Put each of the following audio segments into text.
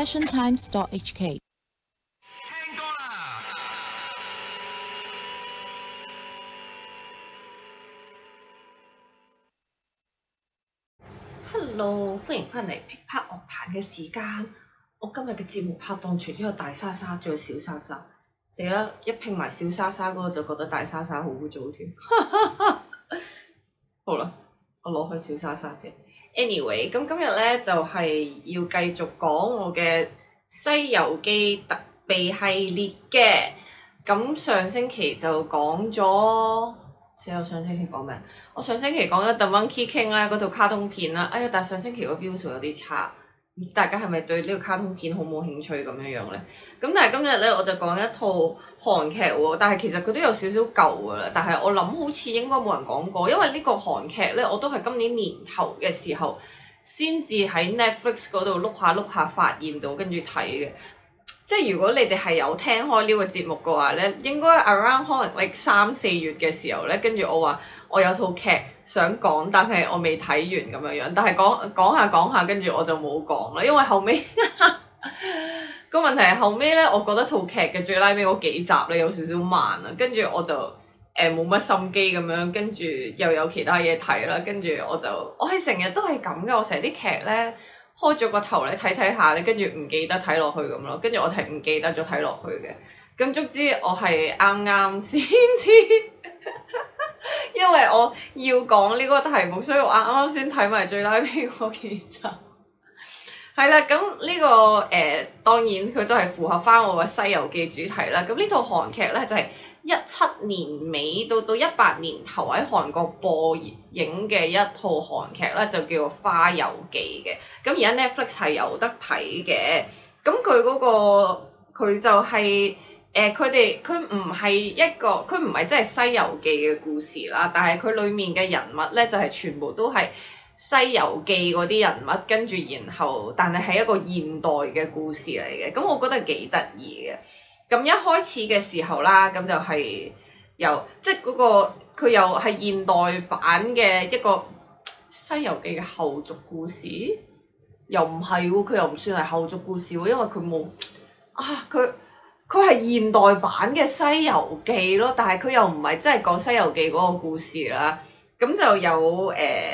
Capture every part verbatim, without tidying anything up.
fashion times dot h k。 聽歌啦 ！Hello，歡迎翻嚟噼啪樂壇嘅時間。我今日嘅節目拍檔除咗有大莎莎，仲有小莎莎。死啦！一拼埋小莎莎嗰個就覺得大莎莎好污糟添。好啦，我攞開小莎莎先。Anyway， 咁今日咧就係、是、要繼續講我嘅《西遊記》特備系列嘅。咁上星期就講咗，死我上星期講咩？我上星期講咗《The Monkey King》啦，嗰套卡通片啦。哎呀，但係上星期個標數有啲差。唔知大家係咪對呢個卡通片好冇興趣咁樣樣咧？咁但係今日咧我就講一套韓劇喎，但係其實佢都有少少舊噶啦。但係我諗好似應該冇人講過，因為呢個韓劇咧我都係今年年頭嘅時候先至喺 Netflix 嗰度碌下碌下發現到，跟住睇嘅。即係如果你哋係有聽開呢個節目嘅話咧，應該 around 可能 like 三四月嘅時候咧，跟住我話我有套劇想講，但係我未睇完咁樣樣。但係講講下講下，跟住我就冇講啦，因為後尾個問題係後尾咧，我覺得套劇嘅最拉尾嗰幾集咧有少少慢啊，跟住我就誒冇乜心機咁樣，跟住又有其他嘢睇啦，跟住我就我係成日都係咁嘅，我成日啲劇咧。開咗個頭咧睇睇下咧，跟住唔記得睇落去咁咯，跟住我係唔記得咗睇落去嘅。咁總之我係啱啱先知，因為我要講呢個題目，所以我啱啱先睇埋最拉尾嗰幾集。係啦，咁呢、這個誒、呃、當然佢都係符合翻我嘅《西遊記》主題啦。咁呢套韓劇咧就係、是。一七年尾到到一八年頭喺韓國播映嘅一套韓劇咧，就叫做《花遊記》嘅。咁而家 Netflix 係有得睇嘅。咁佢嗰個佢就係、是、誒，佢哋佢唔係一個，佢唔係真係《西遊記》嘅故事啦。但係佢裡面嘅人物咧，就係、是、全部都係《西遊記》嗰啲人物，跟住然後，但係係一個現代嘅故事嚟嘅。咁我覺得幾得意嘅。咁一開始嘅時候啦，咁就係由即係嗰個佢又係現代版嘅一個《西遊記》嘅後續故事，又唔係喎，佢又唔算係後續故事喎，因為佢冇啊，佢佢係現代版嘅《西遊記》咯，但係佢又唔係真係講《西遊記》嗰個故事啦。咁就有誒，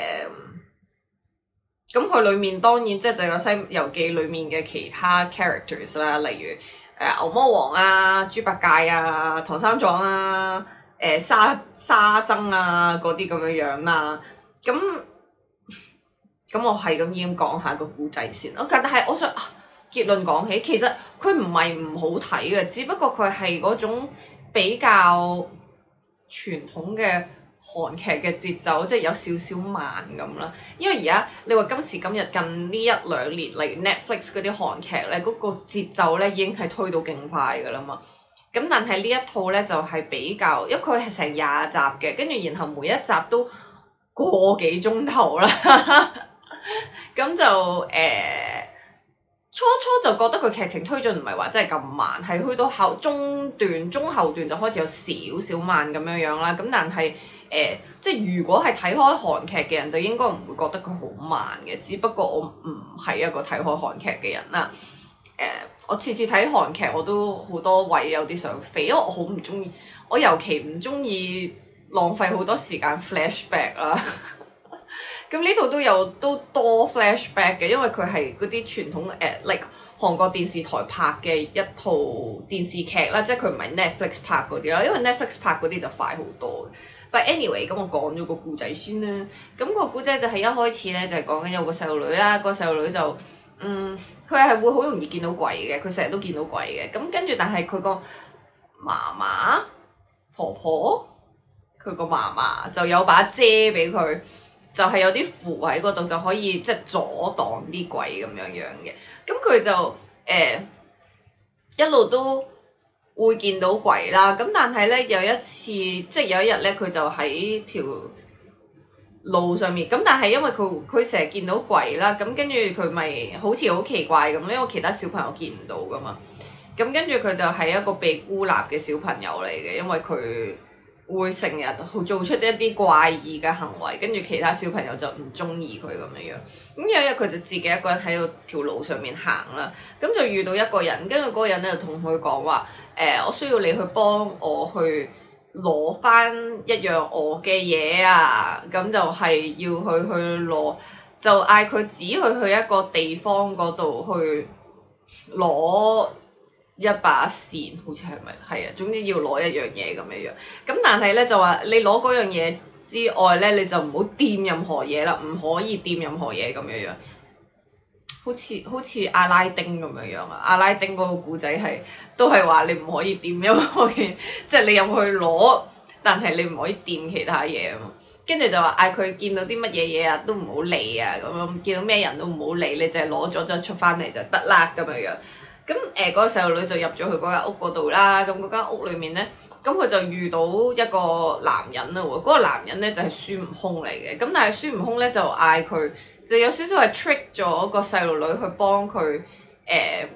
咁佢裡面當然即係就有《西遊記》裡面嘅其他 characters 啦，例如。誒牛魔王啊、豬八戒啊、唐三藏啊、誒、呃、沙沙僧啊嗰啲咁樣樣啦，咁咁我係咁已經講下個故仔先。OK，但係我想、啊、結論講起，其實佢唔係唔好睇嘅，只不過佢係嗰種比較傳統嘅韓劇嘅節奏，即係有少少慢咁啦。因為而家你話今時今日近呢一兩年嚟 Netflix 嗰啲韓劇咧，嗰、嗰個節奏咧已經係推到勁快噶啦嘛。咁但係呢一套咧就係、係、比較，因為佢係成廿集嘅，跟住然後每一集都個幾鐘頭啦。咁就誒、呃、初初就覺得佢劇情推進唔係話真係咁慢，係去到後中段、中後段就開始有少少慢咁樣樣啦。咁但係誒、呃，即係如果係睇開韓劇嘅人，就應該唔會覺得佢好慢嘅。只不過我唔係一個睇開韓劇嘅人啦。誒、呃，我次次睇韓劇我都好多位有啲想飛，因為我好唔中意，我尤其唔中意浪費好多時間 flashback 啦。咁呢套都有都多 flashback 嘅，因為佢係嗰啲傳統誒、呃、like 韓國電視台拍嘅一套電視劇啦，即係佢唔係 Netflix 拍嗰啲啦，因為 Netflix 拍嗰啲就快好多。But anyway， 咁我講咗個故仔先啦。咁、個故仔就係一開始咧，就係講緊有個細路女啦。個細路女就，嗯，佢係會好容易見到鬼嘅，佢成日都見到鬼嘅。咁跟住，但係佢個嫲嫲、婆婆，佢個嫲嫲就有把遮俾佢，就係、是、有啲符喺嗰度，就可以即係阻擋啲鬼咁樣樣嘅。咁佢就誒、呃、一路都會見到鬼啦，咁但係咧有一次，即係有一日咧，佢就喺條路上面，咁但係因為佢佢成日見到鬼啦，咁跟住佢咪好似好奇怪咁，因為其他小朋友見唔到噶嘛，咁跟住佢就係一個被孤立嘅小朋友嚟嘅，因為佢會成日做出一啲怪異嘅行為，跟住其他小朋友就唔中意佢咁樣樣。咁有一日佢就自己一個人喺度條路上面行啦，咁就遇到一個人，跟住嗰個人咧就同佢講話：誒、呃，我需要你去幫我去攞翻一樣我嘅嘢啊！咁就係要佢去攞，就嗌佢指佢去一個地方嗰度去攞一把扇，好似係咪？係啊，總之要攞一樣嘢咁樣樣。咁但係咧就話你攞嗰樣嘢之外咧，你就唔好掂任何嘢啦，唔可以掂任何嘢咁樣樣。好似好似阿拉丁咁樣樣啊！阿拉丁嗰個故仔係都係話你唔可以掂任何嘢，即係你入去攞，但係你唔可以掂其他嘢啊嘛。跟住就話嗌佢見到啲乜嘢嘢啊都唔好理啊咁樣，見到咩人都唔好理，你就係攞咗就出翻嚟就得啦咁樣樣。咁誒嗰個細路女就入咗去嗰間屋嗰度啦。咁嗰間屋裏面咧，咁佢就遇到一個男人啦喎。嗰、嗰個男人咧就係孫悟空嚟嘅。咁但係孫悟空咧就嗌佢。就有少少係 trick 咗個細路女去幫佢誒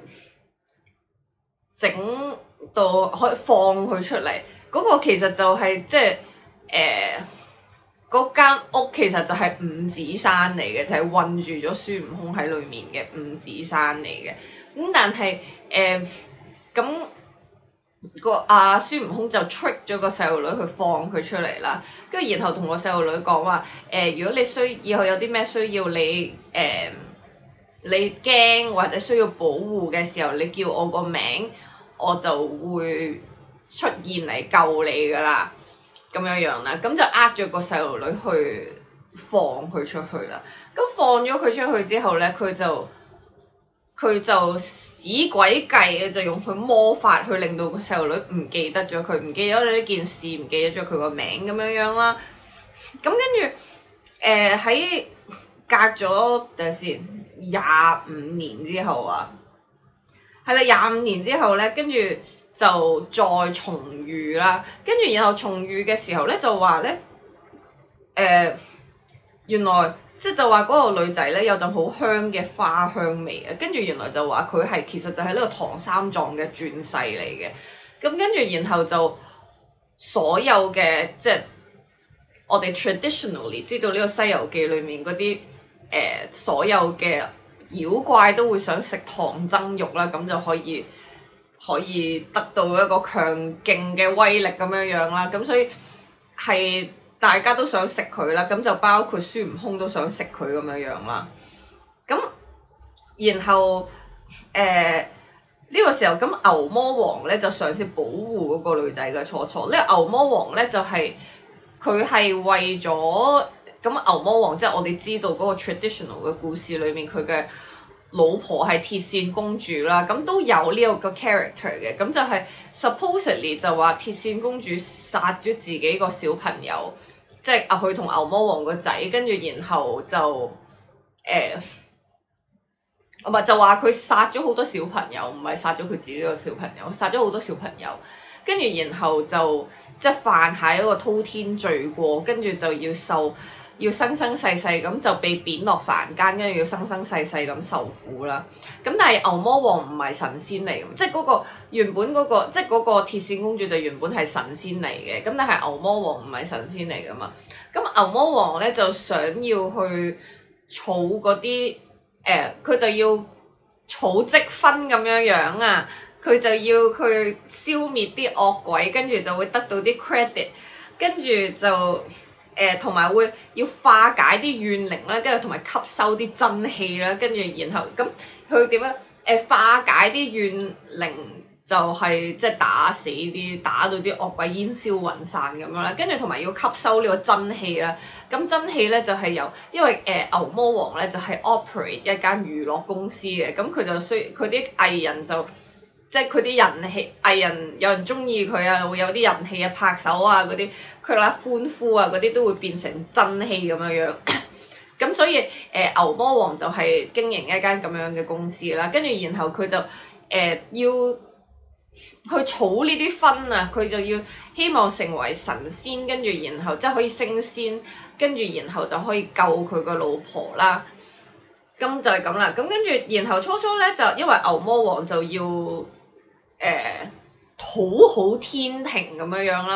整到可以放佢出嚟。嗰、嗰個其實就係、是、即係誒嗰間屋其實就係五指山嚟嘅，就係、是、困住咗孫悟空喺裡面嘅五指山嚟嘅。咁但係誒咁。個阿孫悟空就 trick 咗個細路女去放佢出嚟啦，跟住然後同個細路女講話誒，如果你需以後有啲咩需要你誒、呃、你驚或者需要保護嘅時候，你叫我個名，我就會出現嚟救你噶啦，咁樣樣啦，咁就呃咗個細路女去放佢出去啦。咁放咗佢出去之後咧，佢就佢就使鬼計嘅，就用佢魔法去令到個細路女唔記得咗佢，唔記得咗呢件事，唔記得咗佢個名咁樣樣啦。咁跟住誒喺隔咗等下先廿五年之後啊，係啦，廿五年之後咧，跟住就再重遇啦。跟住然後重遇嘅時候咧，就話咧誒原來。即係就話嗰個女仔咧有陣好香嘅花香味啊，跟住原來就話佢係其實就係呢個唐三藏嘅轉世嚟嘅，咁跟住然後就所有嘅即係我哋 traditionally 知道呢個《西遊記》裏面嗰啲誒所有嘅妖怪都會想食唐僧肉啦，咁就可以可以得到一個強勁嘅威力咁樣樣啦，咁所以係。大家都想食佢啦，咁就包括孫悟空都想食佢咁樣樣啦。咁然後誒呢、呃這個時候，咁牛魔王咧就嘗試保護嗰個女仔嘅初初。呢、這個牛魔王咧就係佢係為咗咁牛魔王，即係我哋知道嗰個 traditional 嘅故事裏面，佢嘅老婆係鐵扇公主啦，咁都有呢個 character 嘅。咁就係 supposedly 就話鐵扇公主殺咗自己個小朋友。即係啊，佢同牛魔王個仔，跟住然後就誒，唔、呃、係就話佢殺咗好多小朋友，唔係殺咗佢自己個小朋友，殺咗好多小朋友，跟住然後就即係犯下一個滔天罪過，跟住就要受要生生世世咁就被貶落凡間，跟住要生生世世咁受苦啦。咁但係牛魔王唔係神仙嚟嘅，即係嗰個原本嗰個即係嗰個鐵扇公主就原本係神仙嚟嘅。咁但係牛魔王唔係神仙嚟噶嘛。咁牛魔王咧就想要去儲嗰啲誒，佢就要儲積分咁樣樣啊。佢就要去消滅啲惡鬼，跟住就會得到啲 credit， 跟住就。誒同埋會要化解啲怨靈啦，跟住同埋吸收啲真氣啦，跟住然後咁佢點樣誒、呃、化解啲怨靈就係即係打死啲打到啲惡鬼煙消雲散咁樣啦，跟住同埋要吸收呢個真氣啦。咁真氣咧就係、是、由因為誒、呃、牛魔王咧就係、是、operate 一間娛樂公司嘅，咁佢就需佢啲藝人就。即係佢啲人氣藝人有人中意佢啊，會有啲人氣啊，拍手啊嗰啲，佢啦歡呼啊嗰啲都會變成真氣咁樣樣。咁所以誒、呃、牛魔王就係經營一間咁樣嘅公司啦，跟住然後佢就誒、呃、要去儲呢啲分啊，佢就要希望成為神仙，跟住然後即係可以升仙，跟住然後就可以救佢個老婆啦。咁就係咁啦。咁跟住然後初初咧就因為牛魔王就要。誒、呃、討好天庭咁樣樣啦，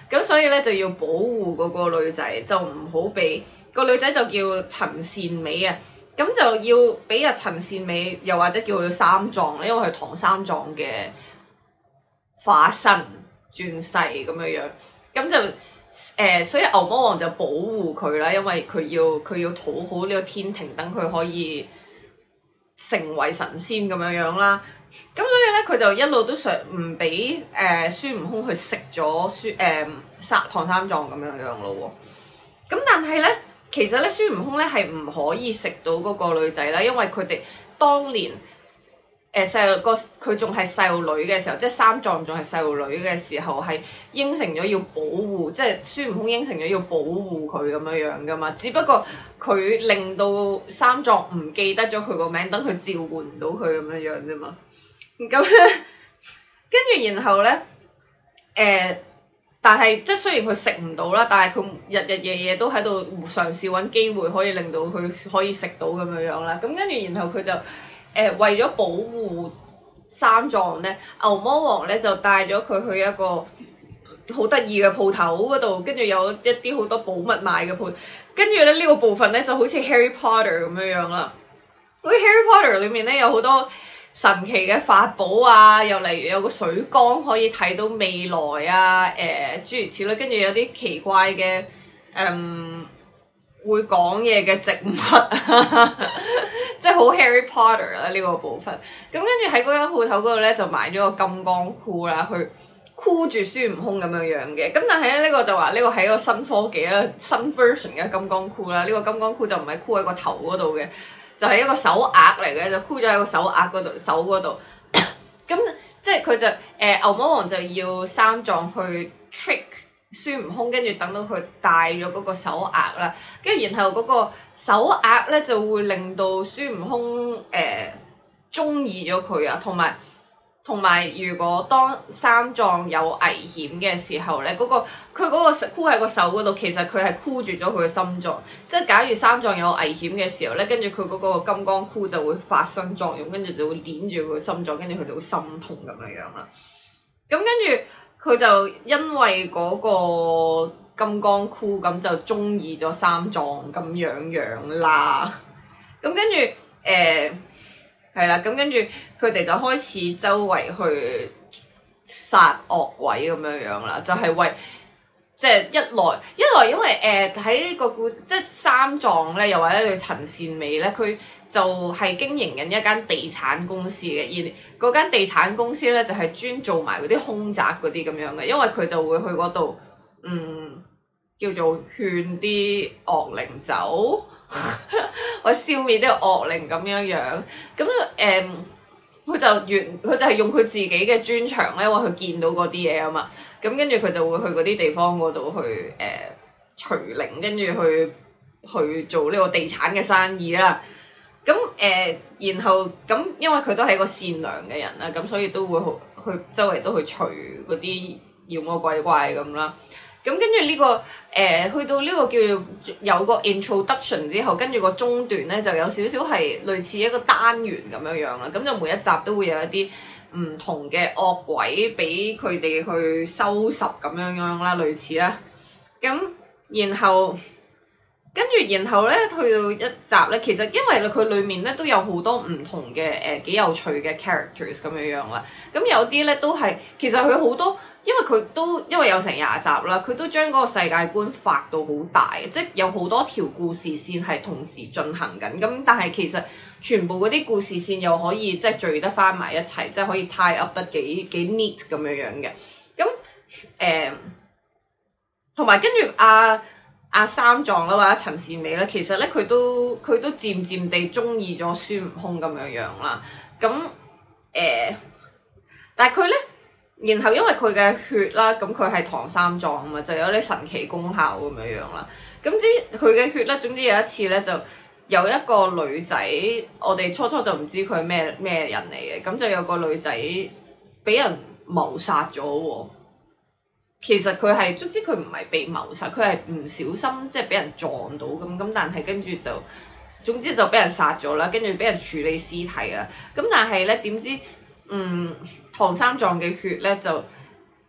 咁所以咧就要保護嗰個女仔，就唔好俾個女仔就叫陳善美啊。咁就要俾阿陳善美，又或者叫佢三藏咧，因為佢唐三藏嘅化身轉世咁樣樣。咁就誒、呃，所以牛魔王就保護佢啦，因為佢要佢要討好呢個天庭，等佢可以成為神仙咁樣樣啦。咁所以咧，佢就一路都想唔俾誒孫悟空去食咗孫誒殺唐三藏咁樣樣咯喎。咁但係咧，其實咧孫悟空咧係唔可以食到嗰個女仔啦，因為佢哋當年誒細路個佢仲係細路女嘅時候，即係三藏仲係細路女嘅時候，係應承咗要保護，即係孫悟空應承咗要保護佢咁樣樣噶嘛。只不過佢令到三藏唔記得咗佢個名，等佢召喚唔到佢咁樣樣啫嘛。咁跟住然後咧，誒、呃，但係即係雖然佢食唔到啦，但係佢日日夜夜都喺度嘗試揾機會可以令到佢可以食到咁樣樣啦。咁跟住然後佢就誒、呃、為咗保護三藏咧，牛魔王咧就帶咗佢去一個好得意嘅鋪頭嗰度，跟住有一啲好多寶物賣嘅鋪，跟住咧呢、這個部分咧就好似 Harry Potter 咁樣樣啦。好似 Harry Potter 裏面咧有好多神奇嘅法寶啊，又例如有個水缸可以睇到未來啊，誒、呃、諸如此類，跟住有啲奇怪嘅誒、嗯、會講嘢嘅植物，即係好 Harry Potter 啦呢個部分。咁跟住喺嗰間鋪頭嗰度咧就買咗個金剛箍啦，去箍住孫悟空咁樣樣嘅。咁但係咧呢、呢個就話呢個係一個新科技啦，新 version 嘅金剛箍啦。呢、呢個金剛箍就唔係箍喺個頭嗰度嘅。就係一個手鐲嚟嘅，就箍咗喺個手鐲嗰度，手嗰度。咁即係佢就誒、呃、牛魔王就要三藏去 trick 孫悟空，跟住等到佢戴咗嗰個手鐲啦，跟住然後嗰個手鐲咧就會令到孫悟空誒中意咗佢啊，同埋同埋如果當三藏有危險嘅時候咧，嗰、嗰個佢嗰個箍喺個手嗰度，其實佢係箍住咗佢嘅心臟。即係假如三藏有危險嘅時候咧，跟住佢嗰個金剛箍就會發生作用，跟住就會捏住佢嘅心臟，跟住佢就會心痛咁樣樣啦。咁跟住佢就因為嗰個金剛箍咁就中意咗三藏咁樣樣啦。咁跟住誒係啦，咁跟住佢哋就開始周圍去殺惡鬼咁樣樣啦，就係、是、為即係、就是、一來一來，因為誒喺呢個故即係三藏咧，又或者佢陳善美咧，佢就係經營緊一間地產公司嘅，而嗰間地產公司咧就係專做埋嗰啲凶宅嗰啲咁樣嘅，因為佢就會去嗰度嗯叫做勸啲惡靈走。我消滅呢個惡靈咁樣樣，咁誒佢就完，佢就係用佢自己嘅專長咧，因為佢見到嗰啲嘢啊嘛，咁跟住佢就會去嗰啲地方嗰度去誒除靈，跟住去去做呢個地產嘅生意啦。咁誒、呃，然後咁因為佢都係一個善良嘅人啦，咁所以都會去周圍都去除嗰啲妖魔鬼怪咁啦。咁跟住呢個誒、呃，去到呢個叫做有個 introduction 之後，跟住個中段咧就有少少係類似一個單元咁樣樣啦。咁就每一集都會有一啲唔同嘅惡鬼俾佢哋去收拾咁樣樣啦，類似啦。咁然後跟住然後咧去到一集咧，其實因為佢裡面咧都有好多唔同嘅誒幾有趣嘅 characters 咁樣樣啦。咁有啲咧都係其實佢好多。因為佢都因為有成廿集啦，佢都將嗰個世界觀發到好大，即係有好多條故事線係同時進行緊。咁但係其實全部嗰啲故事線又可以即係聚得翻埋一齊，即係可以 tie up 得幾幾 neat 咁樣樣嘅。咁誒，同埋跟住阿阿三藏啦，或者陳善美咧，其實咧佢都佢都漸漸地中意咗孫悟空咁樣樣啦。咁誒、呃，但係佢咧。然後因為佢嘅血啦，咁佢係唐三藏啊嘛，就有啲神奇功效咁樣樣啦。咁之佢嘅血咧，總之有一次咧，就有一個女仔，我哋初初就唔知佢係咩咩人嚟嘅，咁就有個女仔俾人謀殺咗喎。其實佢係總之佢唔係被謀殺，佢係唔小心即係俾人撞到咁，咁但係跟住就總之就俾人殺咗啦，跟住俾人處理屍體啦。咁但係咧點知？嗯，唐三藏嘅血咧就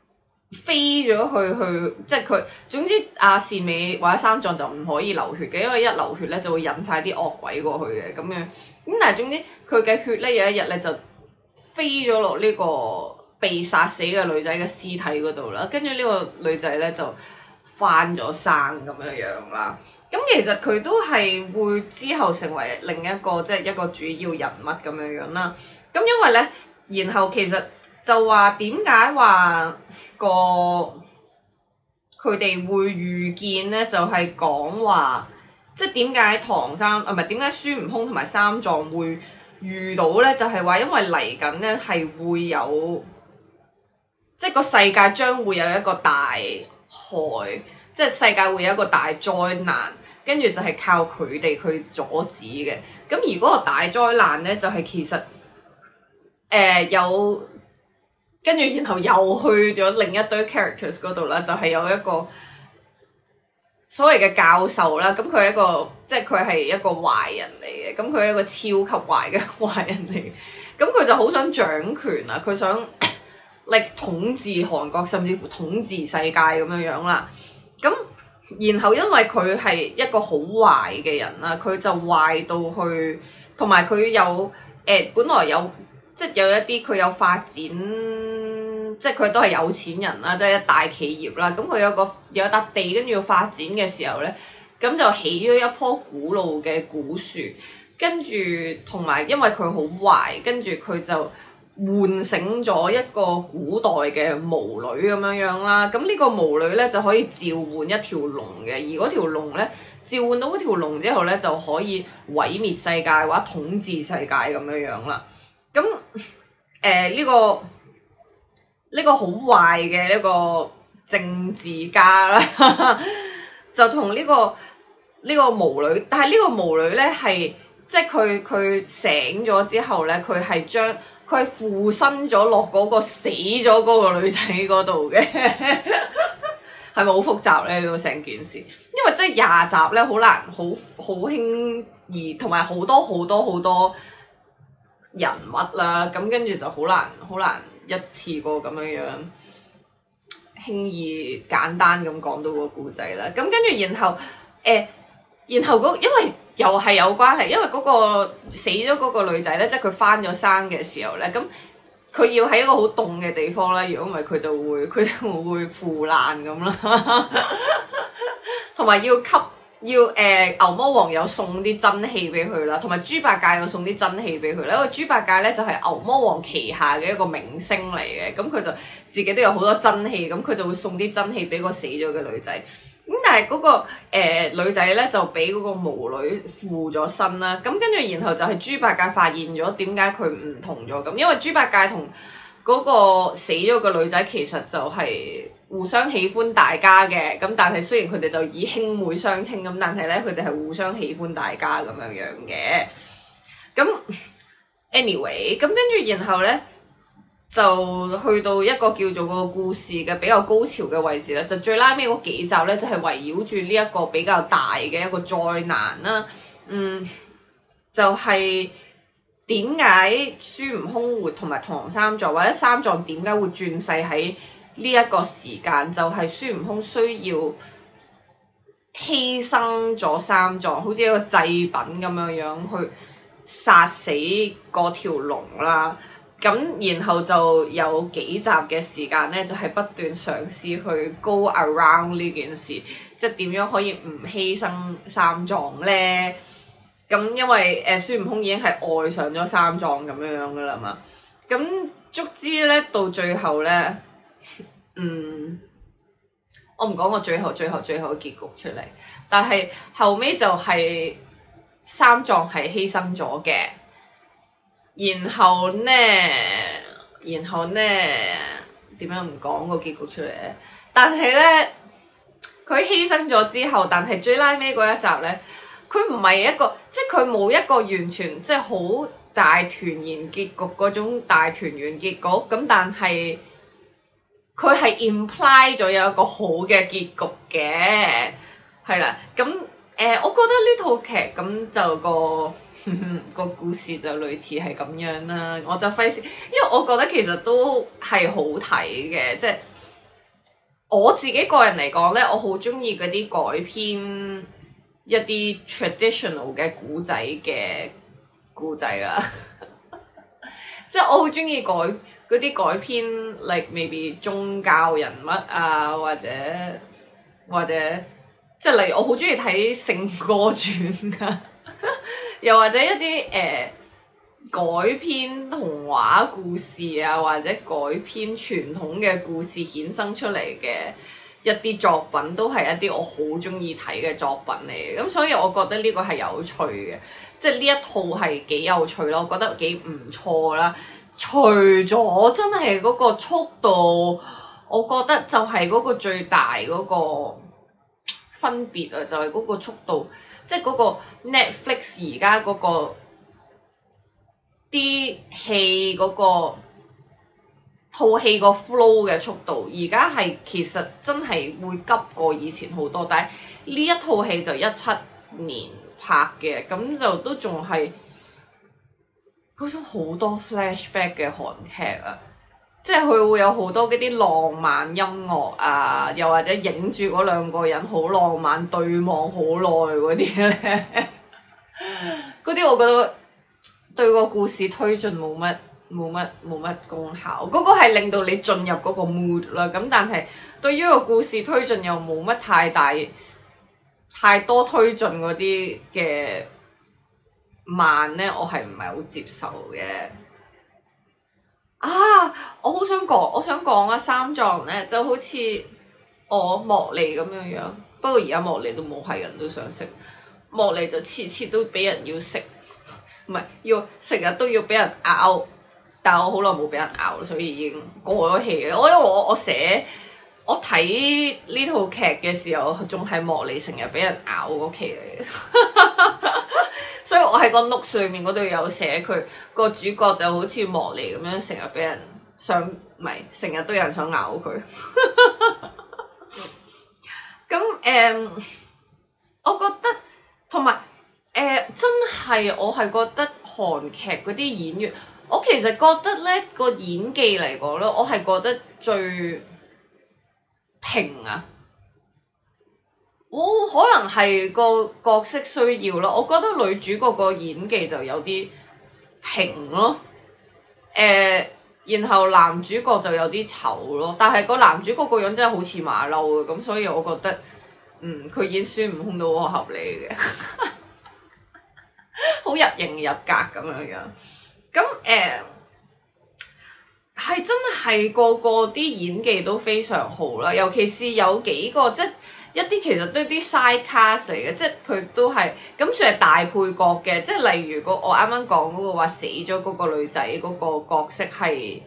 飛咗去去，即係佢總之阿善美或者三藏就唔可以流血嘅，因為一流血咧就會引晒啲惡鬼過去嘅咁樣。咁但係總之佢嘅血咧有一日咧就飛咗落呢個被殺死嘅女仔嘅屍體嗰度啦，跟住呢個女仔咧就翻咗生咁樣樣啦。咁其實佢都係會之後成為另一個即係一個主要人物咁樣樣啦。咁因為咧，然後其實就話點解話個佢哋會遇見咧，就係講話即係點解唐三啊唔係點解孫悟空同埋三藏會遇到咧？就係話因為嚟緊咧係會有即係個世界將會有一個大害。即係世界會有一個大災難，跟住就係靠佢哋去阻止嘅。咁而嗰個大災難咧，就係、是、其實誒、呃、有跟住，然後又去咗另一堆 characters 嗰度啦，就係、是、有一個所謂嘅教授啦。咁佢係一個即係佢係一個壞人嚟嘅，咁佢係一個超級壞嘅壞人嚟嘅。咁佢就好想掌權啊！佢想力統治韓國，甚至乎統治世界咁樣樣啦。咁，然後因為佢係一個好壞嘅人啦，佢就壞到去，同埋佢有誒、呃，本來有即係有一啲佢有發展，即係佢都係有錢人啦，即係一大企業啦。咁佢有個有一笪地，跟住要發展嘅時候咧，咁就起咗一棵古老嘅古樹，跟住同埋因為佢好壞，跟住佢就喚醒咗一個古代嘅巫女咁樣樣啦，咁呢個巫女咧就可以召喚一條龍嘅，而嗰條龍咧召喚到嗰條龍之後咧就可以毀滅世界或者統治世界咁樣樣啦。咁誒呢個呢、呢個好壞嘅一個政治家啦，就同呢、呢個呢、呢個巫女，但係呢個巫女咧係即係佢佢醒咗之後咧，佢係將佢係附身咗落嗰個死咗嗰個女仔嗰度嘅，係咪好複雜咧？呢個成件事，因為真係廿集咧，好難，好好輕易，同埋好多好多好多人物啦，咁跟住就好難，好難一次過咁樣樣輕易簡單咁講到個故仔啦。咁跟住然後誒、呃，然後嗰、那個、因為。又係有關係，因為嗰個死咗嗰個女仔咧，即係佢翻咗生嘅時候咧，咁佢要喺一個好凍嘅地方啦，如果唔係佢就會佢就會腐爛咁啦，同埋要吸要誒、呃、牛魔王有送啲真氣俾佢啦，同埋豬八戒有送啲真氣俾佢啦，因為豬八戒咧就係、是、牛魔王旗下嘅一個明星嚟嘅，咁佢就自己都有好多真氣，咁佢就會送啲真氣俾個死咗嘅女仔。咁但係嗰、那個、呃、女仔咧就俾嗰個巫女附咗身啦，咁跟住然後就係豬八戒發現咗點解佢唔同咗咁，因為豬八戒同嗰個死咗嘅女仔其實就係互相喜歡大家嘅，咁但係雖然佢哋就以兄妹相稱咁，但係咧佢哋係互相喜歡大家咁樣樣嘅。咁 anyway，咁跟住然後咧。就去到一個叫做個故事嘅比較高潮嘅位置啦，就最拉尾嗰幾集咧，就係圍繞住呢一個比較大嘅一個災難啦。嗯，就係點解孫悟空會同埋唐三藏或者三藏點解會轉世喺呢一個時間？就係、是、孫悟空需要犧牲咗三藏，好似一個祭品咁樣樣去殺死嗰條龍啦。咁然後就有幾集嘅時間咧，就係、是、不斷嘗試去 go around 呢件事，即係點樣可以唔犧牲三藏咧？咁因為誒、呃、孫悟空已經係愛上咗三藏咁樣樣噶啦嘛。咁卒之咧到最後咧，嗯，我唔講個最後最後最後嘅結局出嚟，但係後尾就係三藏係犧牲咗嘅。然後呢，然後呢，點樣唔講個結局出嚟咧？但係咧，佢犧牲咗之後，但係最拉尾嗰一集咧，佢唔係一個，即係佢冇一個完全即係好大團圓結局嗰種大團圓結局。咁但係佢係 imply 咗有一個好嘅結局嘅，係啦。咁誒、呃，我覺得呢套劇咁就個。個故事就類似係咁樣啦，我就費事，因為我覺得其實都係好睇嘅，即係我自己個人嚟講咧，我好中意嗰啲改編一啲 traditional 嘅古仔嘅古仔啦，即係我好中意改嗰啲改編，like maybe 宗教人物啊，或者或者即係例如我好中意睇《聖歌傳》噶，又或者一啲誒、呃、改編童話故事啊，或者改編傳統嘅故事衍生出嚟嘅一啲作品，都係一啲我好中意睇嘅作品嚟嘅。咁所以我覺得呢個係有趣嘅，即係呢一套係幾有趣咯，我覺得幾唔錯啦。除咗真係嗰個速度，我覺得就係嗰個最大嗰個分別啊，就係、是、嗰個速度，即係嗰個 Netflix 而家嗰個啲戲嗰個套戲個 flow 嘅速度，而家係其實真係會急過以前好多，但係呢一套戲就一七年拍嘅，咁就都仲係嗰種好多 flashback 嘅韓劇啊，即係佢會有好多嗰啲浪漫音樂啊，又或者影住嗰兩個人好浪漫對望好耐嗰啲咧，嗰啲我覺得對個故事推進冇乜冇乜冇乜功效，嗰、嗰個係令到你進入嗰個 mood 啦。咁但係對於個故事推進又冇乜太大太多推進嗰啲嘅慢咧，我係唔係好接受嘅。啊！我好想講，我想講啊，三藏咧就好似我莫莉咁樣樣，不過而家莫莉都冇係人都想食，莫莉就次次都俾人要食，唔係要成日都要俾人咬，但係我好耐冇俾人咬，所以已經過咗氣嘅。我因為我我寫我睇呢套劇嘅時候，仲係莫莉成日俾人咬嗰期嚟嘅。所以我喺個 note 上面嗰度有寫佢個主角就好似莫莉咁樣，成日俾人想，唔係成日都有人想咬佢。咁誒、嗯，我覺得同埋誒真係我係覺得韓劇嗰啲演員，我其實覺得咧個演技嚟講咧，我係覺得最平啊。我、哦、可能係個角色需要咯，我覺得女主角個演技就有啲平咯，誒、呃，然後男主角就有啲醜咯，但係個男主角個樣真係好似馬騮嘅，咁所以我覺得，嗯，佢演孫悟空都好合理嘅，好入型入格咁樣樣，咁誒係真係個個啲演技都非常好啦，尤其是有幾個即係。一啲其實都係啲 side cast 嚟嘅，即係佢都係咁算係大配角嘅，即係例如個我啱啱講嗰個話死咗嗰個女仔嗰個角色係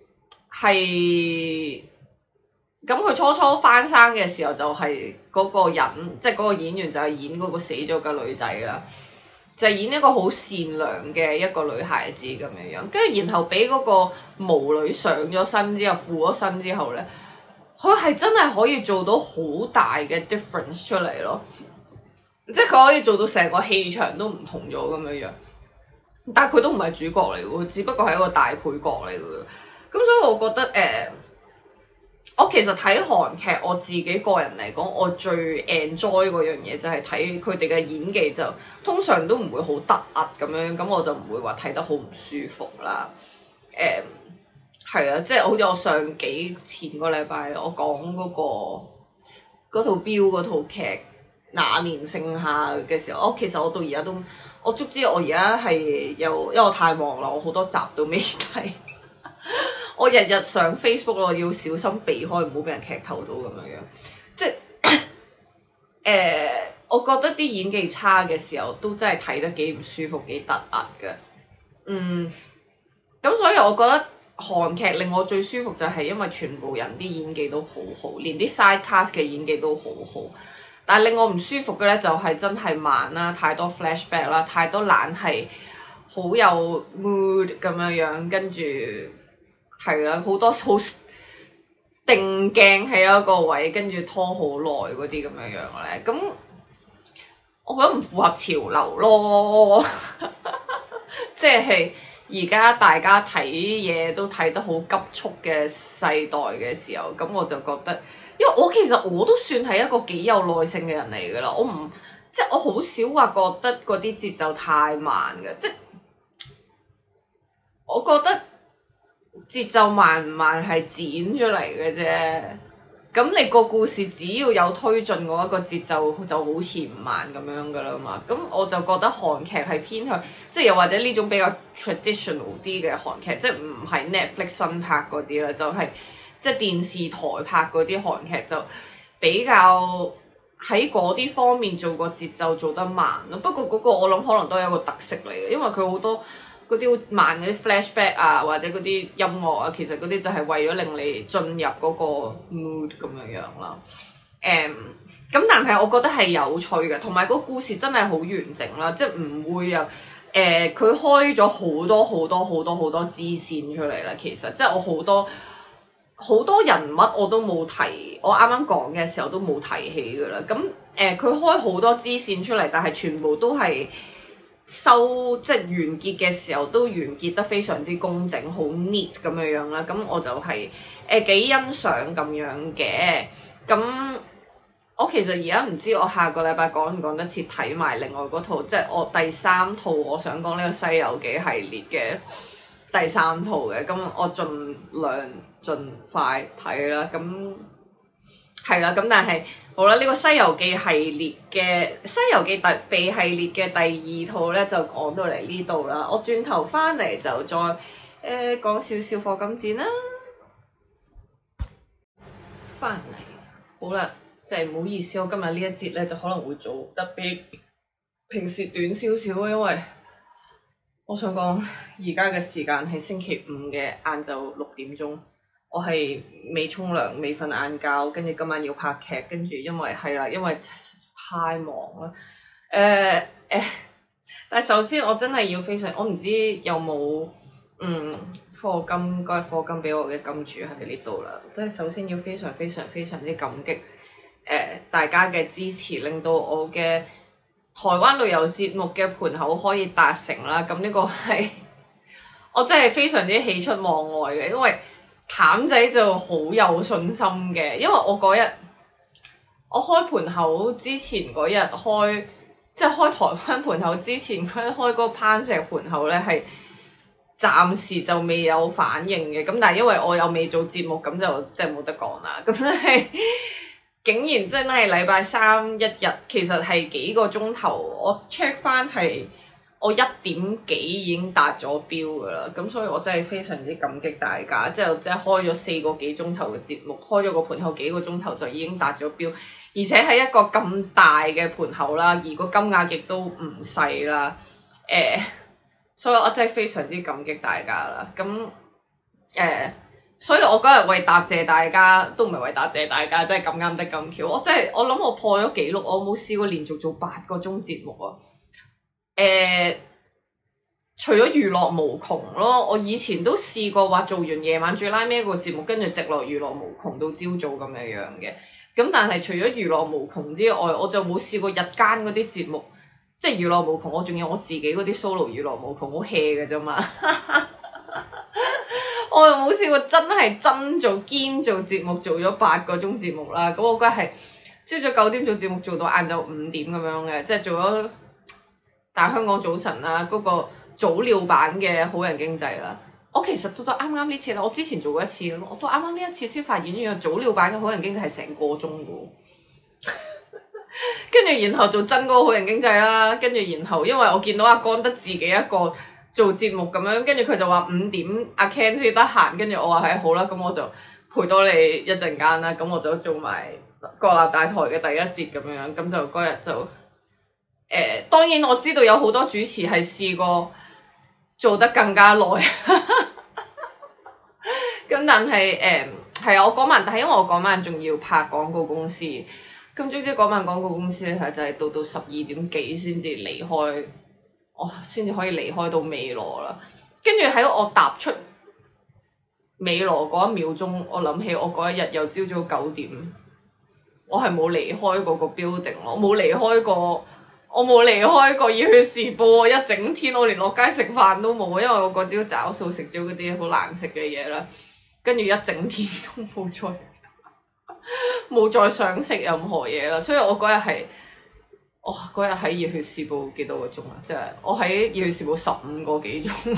係咁佢初初翻生嘅時候就係嗰個人，即係嗰個演員就係演嗰個死咗嘅女仔啦，就係演一個好善良嘅一個女孩子咁樣樣，跟住然後俾嗰個巫女上咗身之後附咗身之後咧。佢係真係可以做到好大嘅 difference 出嚟咯，即係佢可以做到成個氣場都唔同咗咁樣樣，但係佢都唔係主角嚟嘅，只不過係一個大配角嚟嘅。咁所以我覺得誒、呃，我其實睇韓劇我自己個人嚟講，我最 enjoy 嗰樣嘢就係睇佢哋嘅演技，就通常都唔會好突兀咁樣，咁我就唔會話睇得好唔舒服啦，誒、呃。係啊，即係好似我上幾前個禮拜我講嗰、嗰個嗰套標嗰套劇《那年盛夏》嘅時候，我其實我到而家都我足知我而家係有，因為我太忙啦，我好多集都未睇。我日日上 Facebook 我要小心避開，唔好俾人劇透到咁樣樣。即係誒、呃，我覺得啲演技差嘅時候都真係睇得幾唔舒服，幾突兀嘅。嗯，咁所以我覺得。韓劇令我最舒服就係因為全部人啲演技都好好，連啲 side cast 嘅演技都好好。但係令我唔舒服嘅咧就係真係慢啦，太多 flashback 啦，太多懶係好有 mood 咁樣樣，跟住係啦，好多好定鏡喺一個位，跟住拖好耐嗰啲咁樣樣咧。咁我覺得唔符合潮流咯，即係。而家大家睇嘢都睇得好急促嘅世代嘅時候，咁我就覺得因為我其實我都算係一個幾有耐性嘅人嚟㗎啦，我唔即係我好少話覺得嗰啲節奏太慢嘅，即係我覺得節奏慢唔慢係剪出嚟嘅啫。咁你個故事只要有推進嘅話，個節奏就好似唔慢咁樣噶啦嘛。咁我就覺得韓劇係偏向，即係又或者呢種比較 traditional 啲嘅韓劇，即係唔係 Netflix 新拍嗰啲啦，就係、是、即係電視台拍嗰啲韓劇就比較喺嗰啲方面做個節奏做得慢咯。不過嗰個我諗可能都係一個特色嚟嘅，因為佢好多嗰啲好慢嗰啲 flashback 啊，或者嗰啲音樂啊，其實嗰啲就係為咗令你進入嗰個 mood 咁樣樣啦。誒、um，咁但係我覺得係有趣嘅，同埋個故事真係好完整啦，即係唔會有誒佢開咗好多好多好多好多支線出嚟啦。其實即係我好多好多人物我都冇提，我啱啱講嘅時候都冇提起㗎啦。咁誒佢開好多支線出嚟，但係全部都係收即係完結嘅時候都完結得非常之工整，好 neat 咁樣樣啦。咁我就係誒幾欣賞咁樣嘅。咁我其實而家唔知我下個禮拜趕唔趕得切睇埋另外嗰套，即係我第三套我想講呢個《西遊記》系列嘅第三套嘅。咁我盡量盡快睇啦。咁係啦。咁但係好啦，呢、這個《西遊記》系列嘅《西遊記》特備系列嘅第二套咧，就講到嚟呢度啦。我轉頭翻嚟就再誒、呃、講少少課金戰啦。翻嚟好啦，就係唔好意思，我今日呢一節咧就可能會做得比平時短少少，因為我想講而家嘅時間係星期五嘅晏晝六點鐘。我係未沖涼，未瞓晏覺，跟住今晚要拍劇，跟住因為係啦，因為太忙啦。誒、呃、誒、呃，但係首先我真係要非常，我唔知有冇嗯課金該課金俾我嘅金主喺呢度啦。即係首先要非常非常非常之感激誒、呃、大家嘅支持，令到我嘅台灣旅遊節目嘅盤口可以達成啦。咁呢個係我真係非常之喜出望外嘅，因為譚仔就好有信心嘅，因為我嗰日我開盤口之前嗰日開，即係開台灣盤口之前嗰日開嗰個攀石盤口咧，係暫時就未有反應嘅。咁但係因為我又未做節目，咁就即係冇得講啦。咁咧係竟然真係禮拜三一日，其實係幾個鐘頭，我 check 翻係我一點幾已經達咗標㗎啦，咁所以我真係非常之感激大家，即係即係開咗四個幾鐘頭嘅節目，開咗個盤口幾個鐘頭就已經達咗標，而且係一個咁大嘅盤口啦，而個金額亦都唔細啦，誒、呃，所以我真係非常之感激大家啦，咁誒、呃，所以我嗰日為答謝大家，都唔係為答謝大家，真係咁啱得咁巧，我真係我諗我破咗紀錄，我冇試過連續做八個鐘節目啊！誒、呃，除咗娛樂無窮咯，我以前都試過話做完夜晚最拉尾個節目，跟住直落娛樂無窮到朝早咁樣樣嘅。咁但係除咗娛樂無窮之外，我就冇試過日間嗰啲節目，即係娛樂無窮。我仲有我自己嗰啲 solo 娛樂無窮，好 hea 嘅啫嘛。我又冇試過真係真做堅做節目，做咗八個鐘節目啦。咁我嗰日係朝早九點做節目，做到晏晝五點咁樣嘅，即係做咗。但係香港早晨啦，嗰、那個早鳥版嘅好人經濟啦，我其實到到啱啱呢次啦，我之前做過一次，我到啱啱呢一次先發現，原來早鳥版嘅好人經濟係成個鐘嘅喎，跟住然後做真嗰個好人經濟啦，跟住然後因為我見到阿江得自己一個做節目咁樣，跟住佢就話五點阿 Ken 先得閒，跟住我話係好啦，咁我就陪多你一陣間啦，咁我就做埋國立大台嘅第一節咁樣，咁就嗰日就。誒、呃，當然我知道有好多主持係試過做得更加耐，咁但係誒係啊，我嗰晚，但係因為我嗰晚仲要拍廣告公司，咁總之嗰晚廣告公司咧係就係到到十二點幾先至離開，我先至可以離開到美羅啦。跟住喺我踏出美羅嗰一秒鐘，我諗起我嗰一日又朝早九點，我係冇離開過個 building 咯，我冇離開過。我冇離開過要去試播一整天，我連落街食飯都冇，因為我嗰朝找數食咗嗰啲好難食嘅嘢啦，跟住一整天都冇再。 冇再想食任何嘢啦。所以我嗰日係，我嗰日喺熱血時報幾多個鐘啊？即係我喺熱血時報十五個幾鐘，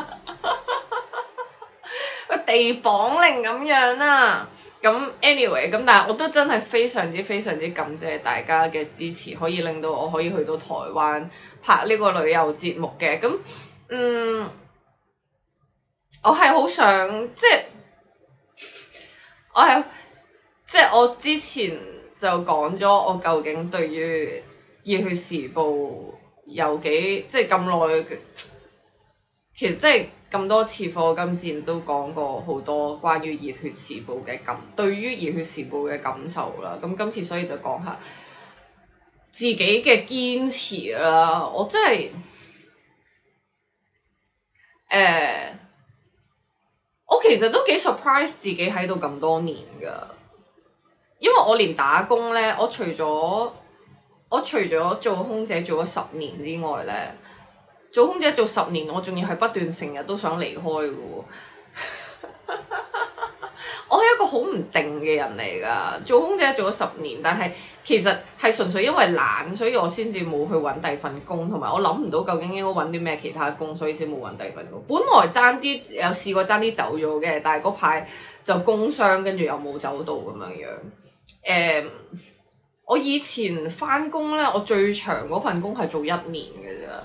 個地綁令咁樣啦。咁 anyway，咁但係我都真係非常之非常之感謝大家嘅支持，可以令到我可以去到台灣拍呢個旅遊節目嘅。咁嗯，我係好想即係，我係即係我之前就講咗，我究竟對於熱血時報有幾即係咁耐，其實即係。咁多次課金戰都講過好多關於熱血時報嘅感，對於熱血時報嘅感受啦。咁今次所以就講下自己嘅堅持啦。我真係誒、呃，我其實都幾 surprise 自己喺度咁多年㗎，因為我連打工咧，我除咗我除咗做空姐做咗十年之外咧。做空姐做十年，我仲要係不斷成日都想離開嘅喎。我係一個好唔定嘅人嚟㗎。做空姐做咗十年，但係其實係純粹因為懶，所以我先至冇去揾第二份工，同埋我諗唔到究竟應該揾啲咩其他工，所以先冇揾第二份工。本來爭啲有試過爭啲走咗嘅，但係嗰排就工傷，跟住又冇走到咁樣樣。誒、um，我以前返工咧，我最長嗰份工係做一年嘅咋。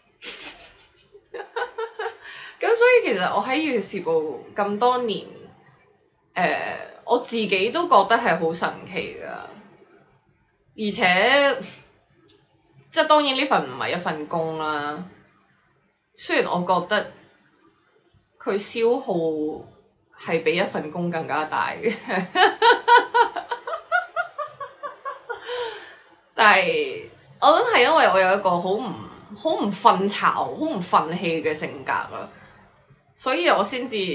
咁所以其實我喺熱血時報咁多年，誒、呃、我自己都覺得係好神奇㗎，而且即係當然呢份唔係一份工啦。雖然我覺得佢消耗係比一份工更加大嘅，但係我諗係因為我有一個好唔好唔瞓巢、好唔憤氣嘅性格啦。所以我先至，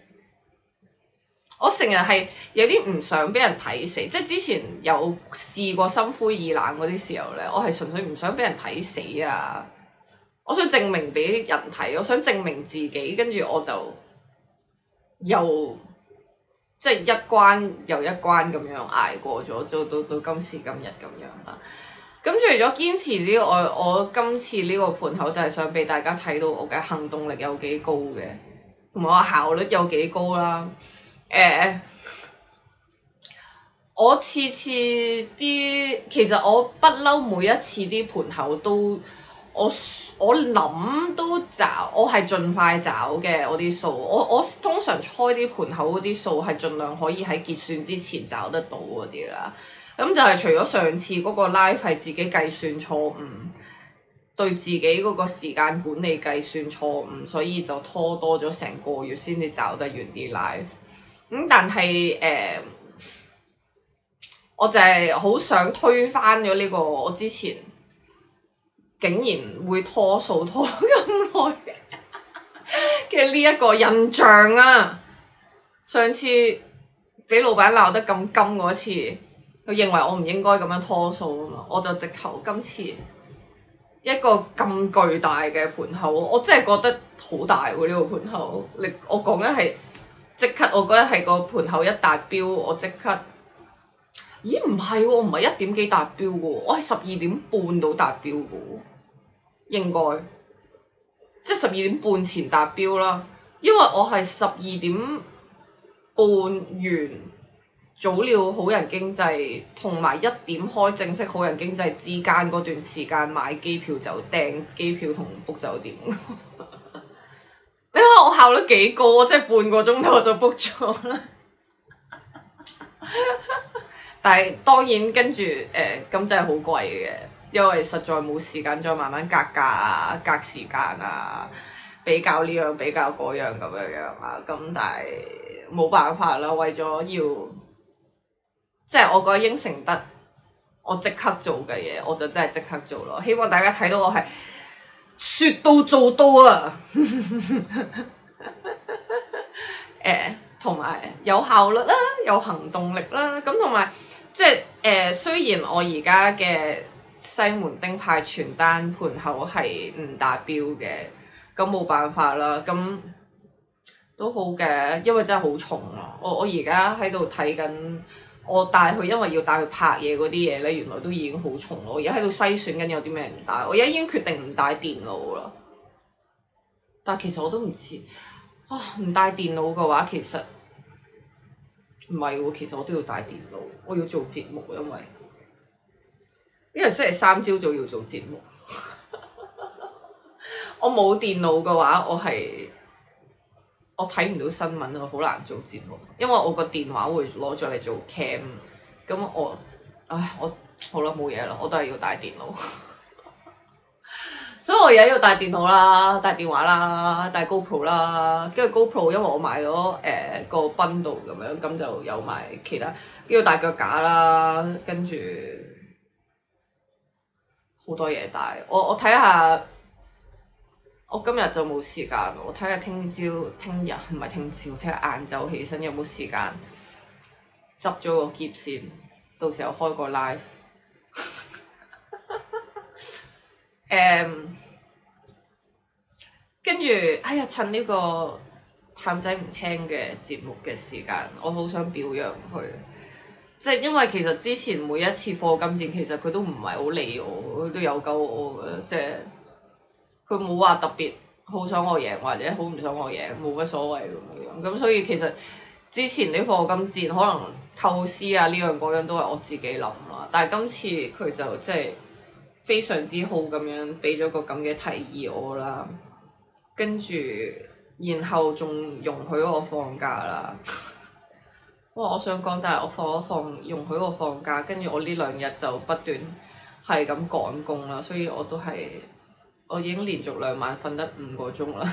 我成日係有啲唔想俾人睇死，即係之前有試過心灰意冷嗰啲時候咧，我係純粹唔想俾人睇死啊！我想證明俾人睇，我想證明自己，跟住我就又即係一關又一關咁樣捱過咗，做到到今時今日咁樣啦。咁除咗堅持之外，我今次呢個盤口就係想俾大家睇到我嘅行動力有幾高嘅，同埋我效率有幾高啦。誒、呃，我次次啲其實我不嬲每一次啲盤口都我我諗都找，我係盡快找嘅我啲數。我我通常開啲盤口嗰啲數係盡量可以喺結算之前找得到嗰啲啦。咁就係除咗上次嗰個 live 係自己計算錯誤，對自己嗰個時間管理計算錯誤，所以就拖多咗成個月先至找得完啲 live。咁、嗯、但係誒、呃，我就係好想推翻咗呢個我之前竟然會拖數拖咁耐嘅呢一個印象啊！上次俾老闆鬧得咁金嗰次，佢認為我唔應該咁樣拖數啊嘛，我就直頭今次一個咁巨大嘅盤口，我真係覺得好大喎、啊！呢、呢個盤口，你我講緊係即刻，我覺得係個盤口一達標，我即刻，咦唔係喎，唔係一點幾達標嘅喎，我係十二點半到達標嘅喎，應該即係十二點半前達標啦，因為我係十二點半完早鳥好人經濟同埋一點開正式好人經濟之間嗰段時間買機票就訂機票同 book 酒店。你睇我效率幾高啊！即係半個鐘頭我就 book 咗啦。但係當然跟住誒咁真係好貴嘅，因為實在冇時間再慢慢格價啊、隔時間啊、比較呢樣比較嗰樣咁樣樣啊。咁但係冇辦法啦，為咗要即係我覺得應承得我即刻做嘅嘢，我就真係即刻做咯。希望大家睇到我係説到做到啊！誒，同埋有效率啦，有行動力啦，咁同埋即係誒、呃，雖然我而家嘅西門町派傳單盤口係唔達標嘅，咁冇辦法啦，咁都好嘅，因為真係好重啊！我我而家喺度睇緊我帶佢，因為要帶佢拍嘢嗰啲嘢咧，原來都已經好重咯。我而家喺度篩選緊有啲咩唔帶，我而家已經決定唔帶電腦啦。但係其實我都唔知啊，唔帶電腦嘅話，其實唔係喎，其實我都要帶電腦，我要做節目，因為因為星期三朝早要做節目。我冇電腦嘅話，我係我睇唔到新聞，我好難做節目，因為我個電話會攞咗嚟做 cam，咁我唉我好啦冇嘢啦，我都係要帶電腦，所以我而家要帶電腦啦，帶電話啦，帶 GoPro 啦，跟住 GoPro 因為我買咗誒、呃、個 bundle 咁樣，咁就有埋其他要帶腳架啦，跟住好多嘢帶，我我睇下。我今日就冇時間，我睇下聽朝、聽日唔係聽朝，聽日晏晝起身有冇時間執咗個篋先，到時候開個 live。誒，跟住，哎呀，趁呢個譚仔唔聽嘅節目嘅時間，我好想表揚佢，即係因為其實之前每一次課金戰，其實佢都唔係好理我，佢都有救我嘅，即係。佢冇話特別好想我贏或者好唔想我贏，冇乜所謂咁樣。咁所以其實之前啲課金戰可能構思啊呢樣嗰樣都係我自己諗啦。但係今次佢就即係非常之好咁樣俾咗個咁嘅提議我啦，跟住然後仲容許我放假啦。哇！我想講，但係我放一放容許我放假，跟住我呢兩日就不斷係咁趕工啦，所以我都係。我已經連續兩晚瞓得五個鐘啦！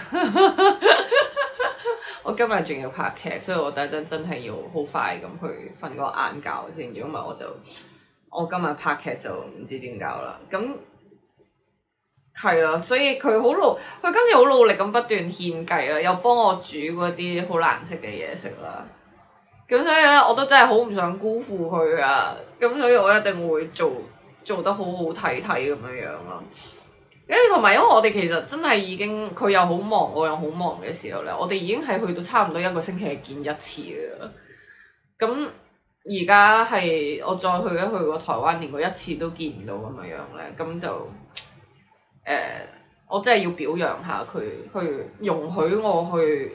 我今日仲要拍劇，所以我等陣真係要好快咁去瞓個晏覺先。如果唔係我就我今日拍劇就唔知點搞啦。咁係啦，所以佢好努，佢今次好努力咁不斷獻計啦，又幫我煮嗰啲好難食嘅嘢食啦。咁所以咧，我都真係好唔想辜負佢啊！咁所以我一定會做做得好好睇睇咁樣樣咯。跟住同埋，因為我哋其實真係已經佢又好忙，我又好忙嘅時候咧，我哋已經係去到差唔多一個星期係見一次嘅啦。咁而家係我再去一去個台灣，連個一次都見唔到咁樣樣咧，咁就誒、呃，我真係要表揚下佢，去容許我去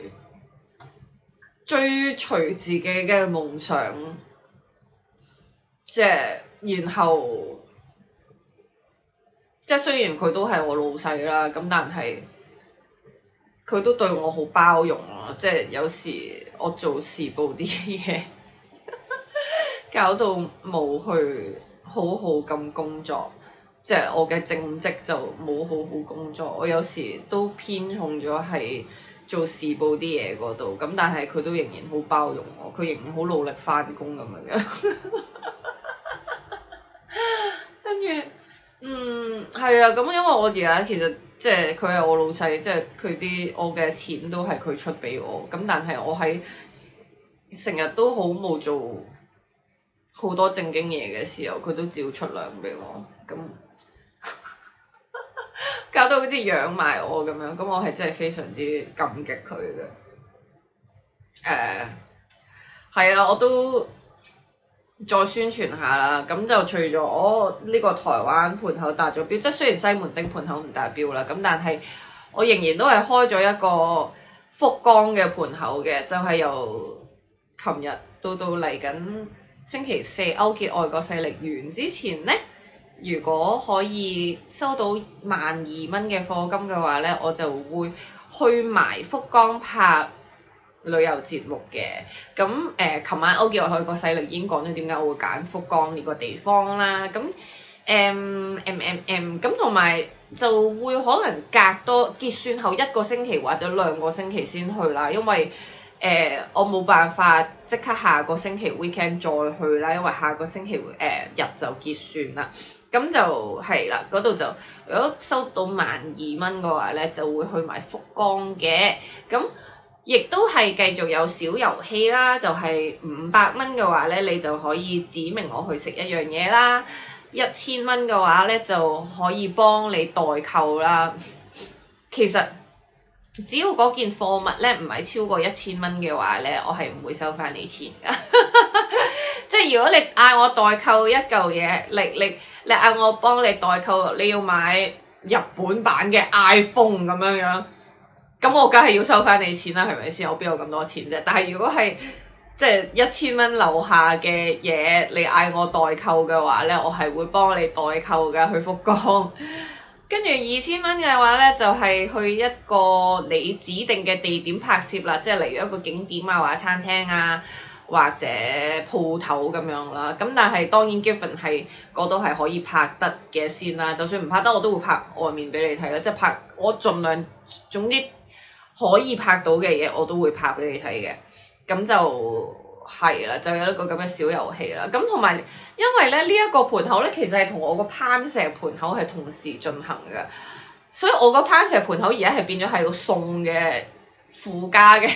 追隨自己嘅夢想，即係然後。即係雖然佢都係我老細啦，咁但係佢都對我好包容咯。即係有時我做時報啲嘢，搞到冇去好好咁工作，即係我嘅正職就冇好好工作。我有時都偏重咗係做時報啲嘢嗰度，咁但係佢都仍然好包容我，佢仍然好努力返工咁樣。跟住。嗯，係啊，咁因為我而家其實即係佢係我老細，即係佢啲我嘅錢都係佢出俾我，咁但係我喺成日都好冇做好多正經嘢嘅時候，佢都照出糧俾我，咁搞到好似養埋我咁樣，咁我係真係非常之感激佢嘅。誒、uh，係啊，我都。再宣傳下啦，咁就除咗呢個台灣盤口達咗標，即係雖然西門町盤口唔達標啦，咁但係我仍然都係開咗一個福岡嘅盤口嘅，就係、是、由琴日到到嚟緊星期四勾結外國勢力完之前呢，如果可以收到萬二蚊嘅課金嘅話呢，我就會去埋福岡拍旅遊節目嘅。咁誒，琴、呃、晚歐傑外國勢力已經講咗點解我會揀福岡呢個地方啦。咁誒誒誒誒，咁同埋就會可能隔多結算後一個星期或者兩個星期先去啦，因為誒、呃、我冇辦法即刻下個星期 weekend 再去啦，因為下個星期誒、呃、日就結算啦。咁就係啦，嗰度就如果收到萬二蚊嘅話咧，就會去埋福岡嘅。咁亦都係繼續有小遊戲啦，就係五百蚊嘅話咧，你就可以指明我去食一樣嘢啦。一千蚊嘅話咧，就可以幫你代購啦。其實只要嗰件貨物咧唔係超過一千蚊嘅話咧，我係唔會收翻你錢噶。即係係如果你嗌我代購一嚿嘢，你你你嗌我幫你代購，你要買日本版嘅 iPhone 咁樣樣，咁我梗係要收翻你錢啦，係咪先？我邊有咁多錢啫？但係如果係即係一千蚊樓下嘅嘢，你嗌我代購嘅話咧，我係會幫你代購嘅去福岡。跟住二千蚊嘅話咧，就係、是、去一個你指定嘅地點拍攝啦，即係例如一個景點啊，或者餐廳啊，或者鋪頭咁樣啦。咁但係當然 given 係嗰度係可以拍得嘅先啦。就算唔拍得，我都會拍外面俾你睇啦。即係拍我盡量，總之可以拍到嘅嘢我都會拍俾你睇嘅。咁就係啦，就有一個咁嘅小遊戲啦。咁同埋因為咧呢一、這個盤口咧，其實係同我個攀石盤口係同時進行嘅，所以我個攀石盤口而家係變咗係個送嘅附加嘅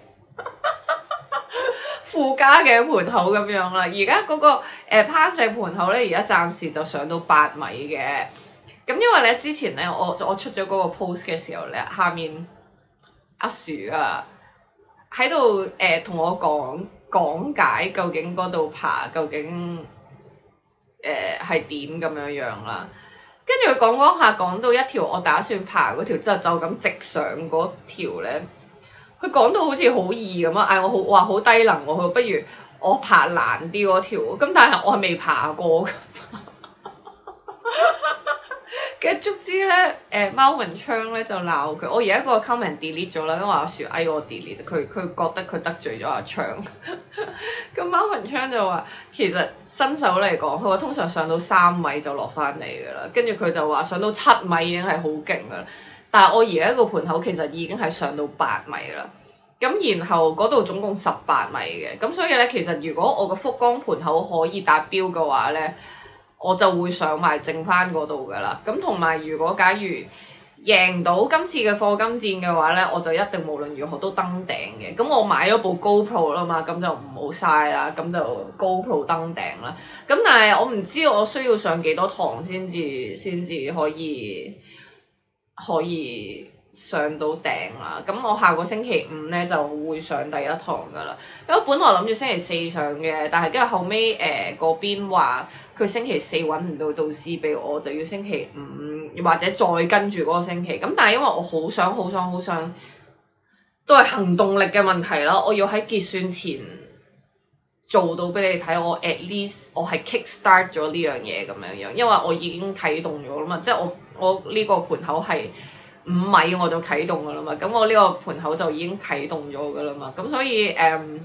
附加嘅盤口咁樣啦。而家嗰個誒、呃、攀石盤口咧，而家暫時就上到八米嘅。咁因為咧之前咧我我出咗嗰個 post 嘅時候咧，下面阿樹啊喺度誒同我講講解究竟嗰度爬究竟誒係點咁樣樣啦。跟住佢講講下講到一條我打算爬嗰條之後就咁直上嗰條咧，佢講到好似好易咁啊！嗌我好話好低能喎，佢不如我爬難啲嗰條，咁但係我係未爬過㗎。嘅足之咧，誒貓文昌咧就鬧佢，我而家個 comment delete 咗啦，因為阿樹嗌我 delete，佢佢覺得佢得罪咗阿昌。咁貓文昌就話其實新手嚟講，佢話通常上到三米就落翻嚟㗎啦，跟住佢就話上到七米已經係好勁㗎啦。但係我而家個盤口其實已經係上到八米啦。咁然後嗰度總共十八米嘅，咁所以咧其實如果我個福岡盤口可以達標嘅話咧，我就會上埋剩翻嗰度噶啦。咁同埋如果假如贏到今次嘅課金戰嘅話咧，我就一定無論如何都登頂嘅。咁我買咗部 GoPro 啦嘛，咁就唔好嘥啦，咁就 GoPro 登頂啦。咁但係我唔知我需要上幾多堂先至先至可以可以上到頂啦。咁我下個星期五咧就會上第一堂噶啦。因為本來諗住星期四上嘅，但係跟住後尾誒嗰邊話佢星期四揾唔到導師俾我，就要星期五或者再跟住嗰個星期。咁但係因為我好想好想好想，都係行動力嘅問題啦。我要喺結算前做到俾你睇，我 at least 我係 kick start 咗呢樣嘢咁樣樣，因為我已經啟動咗啦嘛，即係我我呢個盤口係五米我就啟動噶啦嘛，咁我呢個盤口就已經啟動咗噶啦嘛，咁所以誒、嗯，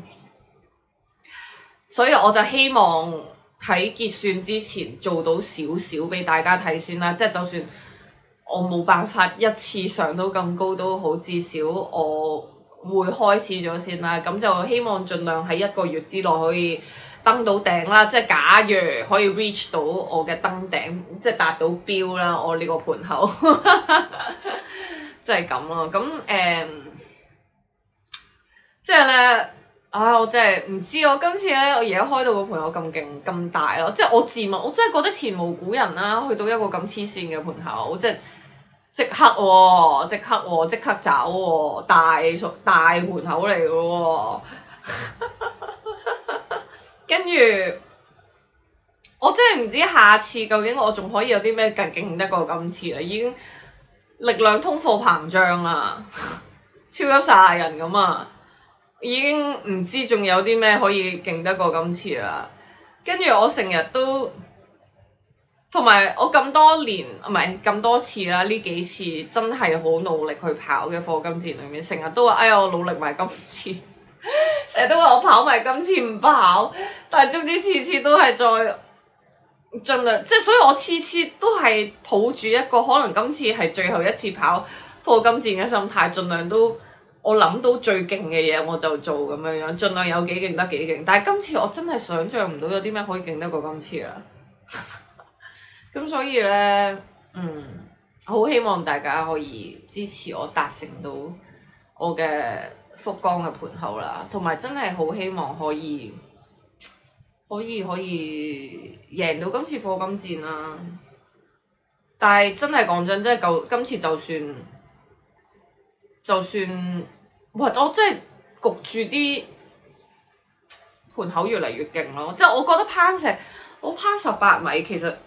所以我就希望喺結算之前做到少少俾大家睇先啦，即係就算我冇辦法一次上到咁高都好，至少我會開始咗先啦，咁就希望盡量喺一個月之內可以登到頂啦，即係假如可以 reach 到我嘅登頂，即係達到標啦，我呢個盤口，即係咁咯。咁誒、嗯，即係咧，啊，我真係唔知我今次咧，我而家開到個盤口咁勁咁大咯，即係我自問，我真係覺得前無古人啦，去到一個咁黐線嘅盤口，即係即刻喎，即刻喎，即刻走喎，大大盤口嚟嘅喎。跟住，我真係唔知下次究竟我仲可以有啲咩更勁得過今次啦！已經力量通貨膨脹啦，超級賽亞人咁啊！已經唔知仲有啲咩可以勁得過今次啦。跟住我成日都，同埋我咁多年唔係咁多次啦，呢幾次真係好努力去跑嘅課金戰裏面，成日都話：哎呀，我努力埋今次。成日都話我跑埋今次唔跑，但係總之次次都係再盡量，即係所以我次次都係抱住一個可能今次係最後一次跑課金戰嘅心態，盡量都我諗到最勁嘅嘢我就做咁樣樣，盡量有幾勁得幾勁。但係今次我真係想像唔到有啲咩可以勁得過今次啦。咁所以咧，嗯，好希望大家可以支持我達成到我嘅福岡嘅盤口啦，同埋真係好希望可以可以可以贏到今次課金戰啦。但係真係講真，真係夠今次就算就算，哇！我真係焗住啲盤口越嚟越勁咯。即係我覺得攀石，我攀十八米其實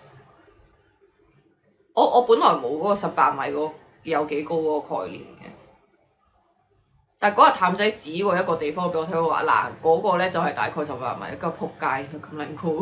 我我本來冇嗰個十八米嗰有幾高嗰個概念嘅，但係嗰日譚仔指過一個地方俾我睇，佢話嗱嗰個咧就係大概十八米，跟住仆街佢咁撚高，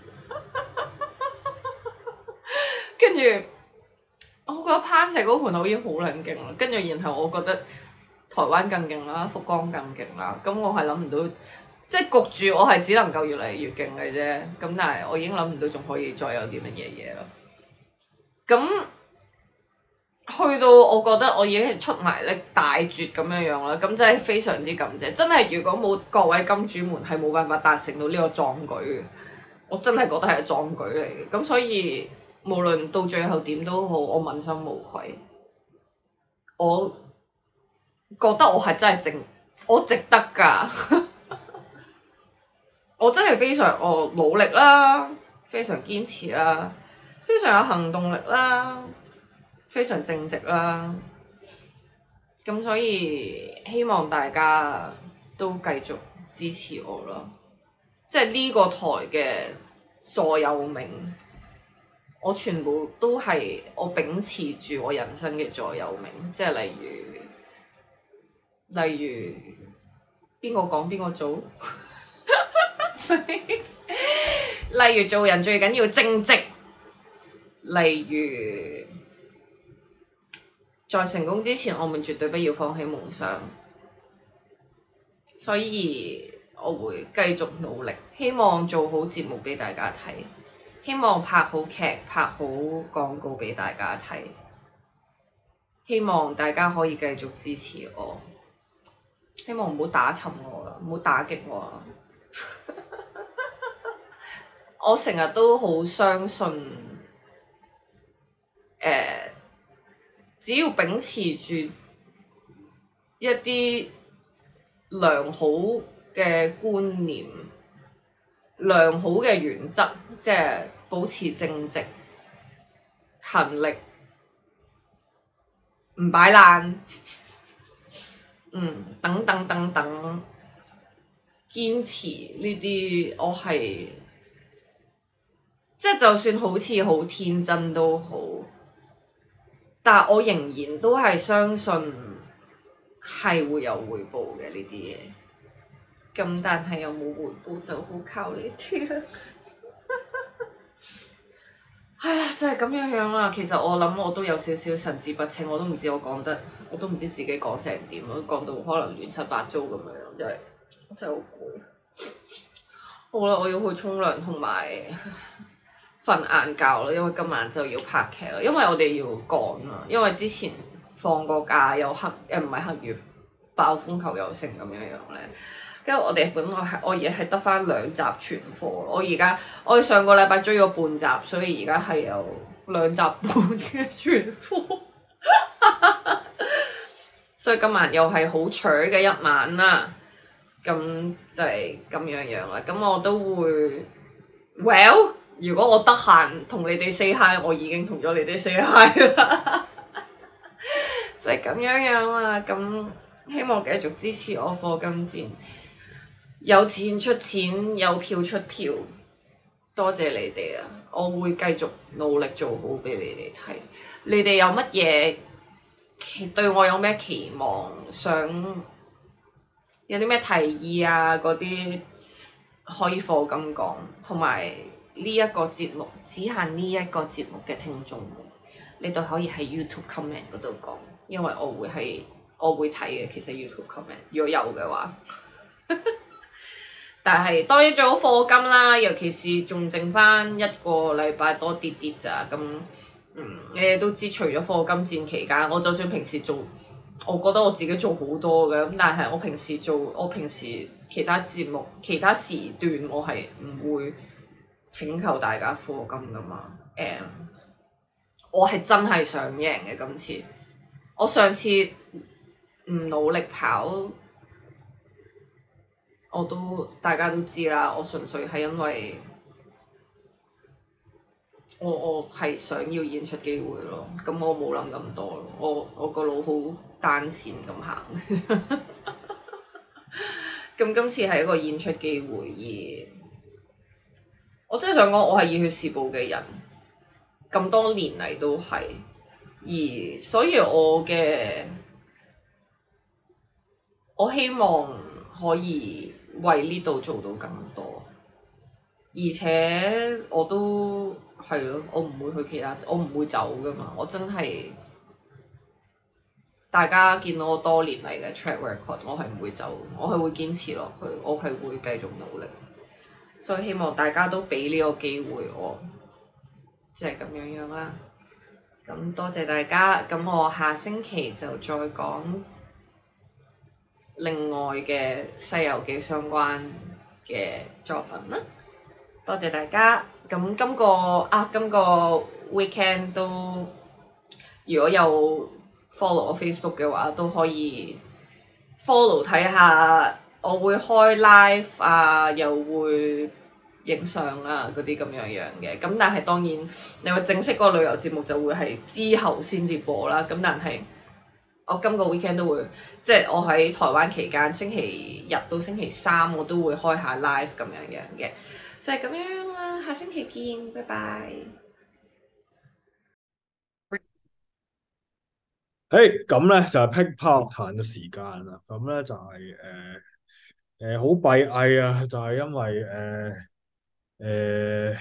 跟住我覺得攀石嗰個盤口已經好撚勁啦，跟住然後我覺得台灣更勁啦，福岡更勁啦，咁我係諗唔到，即係焗住我係只能夠越嚟越勁嘅啫，咁但係我已經諗唔到仲可以再有啲乜嘢嘢啦。咁去到我覺得我已經係出埋力大絕咁樣樣啦，咁真係非常之感謝。真係如果冇各位金主們係冇辦法達成到呢個壯舉嘅，我真係覺得係壯舉嚟嘅。咁所以無論到最後點都好，我問心無愧。我覺得我係真係值，我值得㗎。我真係非常我努力啦，非常堅持啦，非常有行動力啦。非常正直啦，咁所以希望大家都繼續支持我咯。即係呢個台嘅座右銘，我全部都係我秉持住我人生嘅座右銘。即係例如，例如邊個講邊個做，例如做人最緊要正直，例如。在成功之前，我們絕對不要放棄夢想，所以我會繼續努力，希望做好節目俾大家睇，希望拍好劇、拍好廣告俾大家睇，希望大家可以繼續支持我，希望唔好打沉我啦，唔好打擊我啦。我成日都好相信，誒、呃。只要秉持住一啲良好嘅觀念、良好嘅原則，即係保持正直、勤力、唔擺爛，嗯，等等等等，堅持呢啲，我係即係就算好似好天真都好。但係我仍然都係相信係會有回報嘅呢啲嘢，咁但係有冇回報就好靠呢啲啦。係啦，就係咁樣樣啦。其實我諗我都有少少神志不清，我都唔知我講得，我都唔知自己講成點，我都講到可能亂七八糟咁樣，真係真係好攰。好啦，我要去沖涼同埋瞓晏覺啦，因為今晚就要拍劇啦。因為我哋要趕啊，因為之前放個假有黑誒唔係黑雨爆風球又成咁樣樣咧。跟住我哋本來係我而家係得翻兩集存貨，我而家我哋上個禮拜追咗半集，所以而家係有兩集半嘅存貨。所以今晚又係好搶嘅一晚啦。咁就係咁樣樣啦。咁我都會 well。如果我得閒同你哋 say hi， 我已經同咗你哋 say hi 啦，就係咁樣樣啦。咁希望繼續支持我課金戰，有錢出錢，有票出票，多謝你哋啊！我會繼續努力做好俾你哋睇。你哋有乜嘢對我有咩期望？想有啲咩提議啊？嗰啲可以課金講，同埋。呢一個節目只限呢一個節目嘅聽眾，你哋可以喺 YouTube comment 嗰度講，因為我會係我會睇嘅。其實 YouTube comment 如果有嘅話，但係當然最好課金啦，尤其是仲剩翻一個禮拜多啲啲咋咁。嗯，你哋都知，除咗課金戰期間，我就算平時做，我覺得我自己做好多嘅咁，但係我平時做我平時其他節目其他時段，我係唔會請求大家課金噶嘛。誒、um，我係真係想贏嘅今次。我上次唔努力跑，我都大家都知啦。我純粹係因為我我係想要演出機會咯。咁我冇諗咁多咯。我我個腦好單線咁行。咁咁今次係一個演出機會，而我真係想講，我係熱血時報嘅人，咁多年嚟都係，而所以我嘅我希望可以為呢度做到更多，而且我都係咯，我唔會去其他，我唔會走噶嘛，我真係大家見到我多年嚟嘅 track record，我係唔會走，我係會堅持落去，我係會繼續努力。所以希望大家都俾呢個機會我，即係咁樣樣啦。咁多謝大家，咁我下星期就再講另外嘅《西遊記》相關嘅作品啦。多謝大家。咁今個啊，今個 weekend 都如果有 follow 我 Facebook 嘅話，都可以 follow 睇下。我會開 live 啊，又會影相啊，嗰啲咁樣樣嘅。咁但係當然，你話正式嗰個旅遊節目就會係之後先至播啦。咁但係我今個 weekend 都會，即係我喺台灣期間，星期日到星期三我都會開下 live 咁樣樣嘅。就係咁樣啦，下星期見，拜拜。 誒，咁咧就係噼啪彈嘅時間啦。咁咧就係誒誒好閉翳啊，就係因為誒誒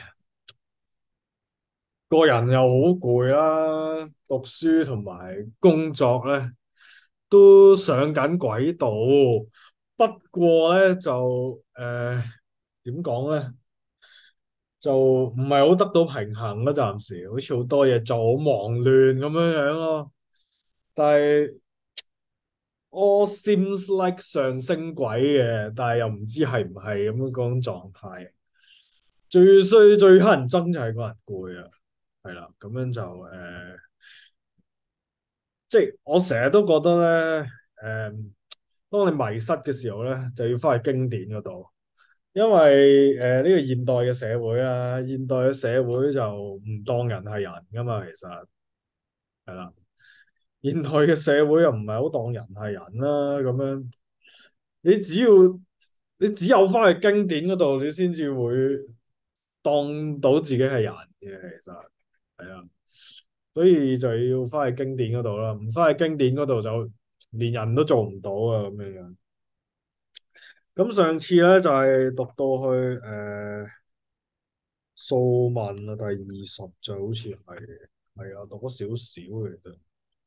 個人又好攰啦，讀書同埋工作咧都上緊軌道。不過咧就誒點講咧，就唔係好得到平衡啦。暫時好似好多嘢做，好忙亂咁樣樣咯。但係我 seems like 上升軌嘅，但係又唔知係唔係咁樣嗰種狀態。最衰最乞人憎就係個人攰啊，係啦，咁樣就誒、呃，即係我成日都覺得咧，誒、呃，當你迷失嘅時候咧，就要翻去經典嗰度，因為誒呢、呃這個現代嘅社會啊，現代嘅社會就唔當人係人噶嘛，其實係啦。現代嘅社會又唔係好當人係人啦，咁樣你只要你只有翻去經典嗰度，你先至會當到自己係人嘅，其實係啊，所以就要翻去經典嗰度啦，唔翻去經典嗰度就連人都做唔到啊，咁樣樣。咁上次咧就係、是、讀到去誒、呃、素問啊，第二十就好似係係啊，讀咗少少嘅啫。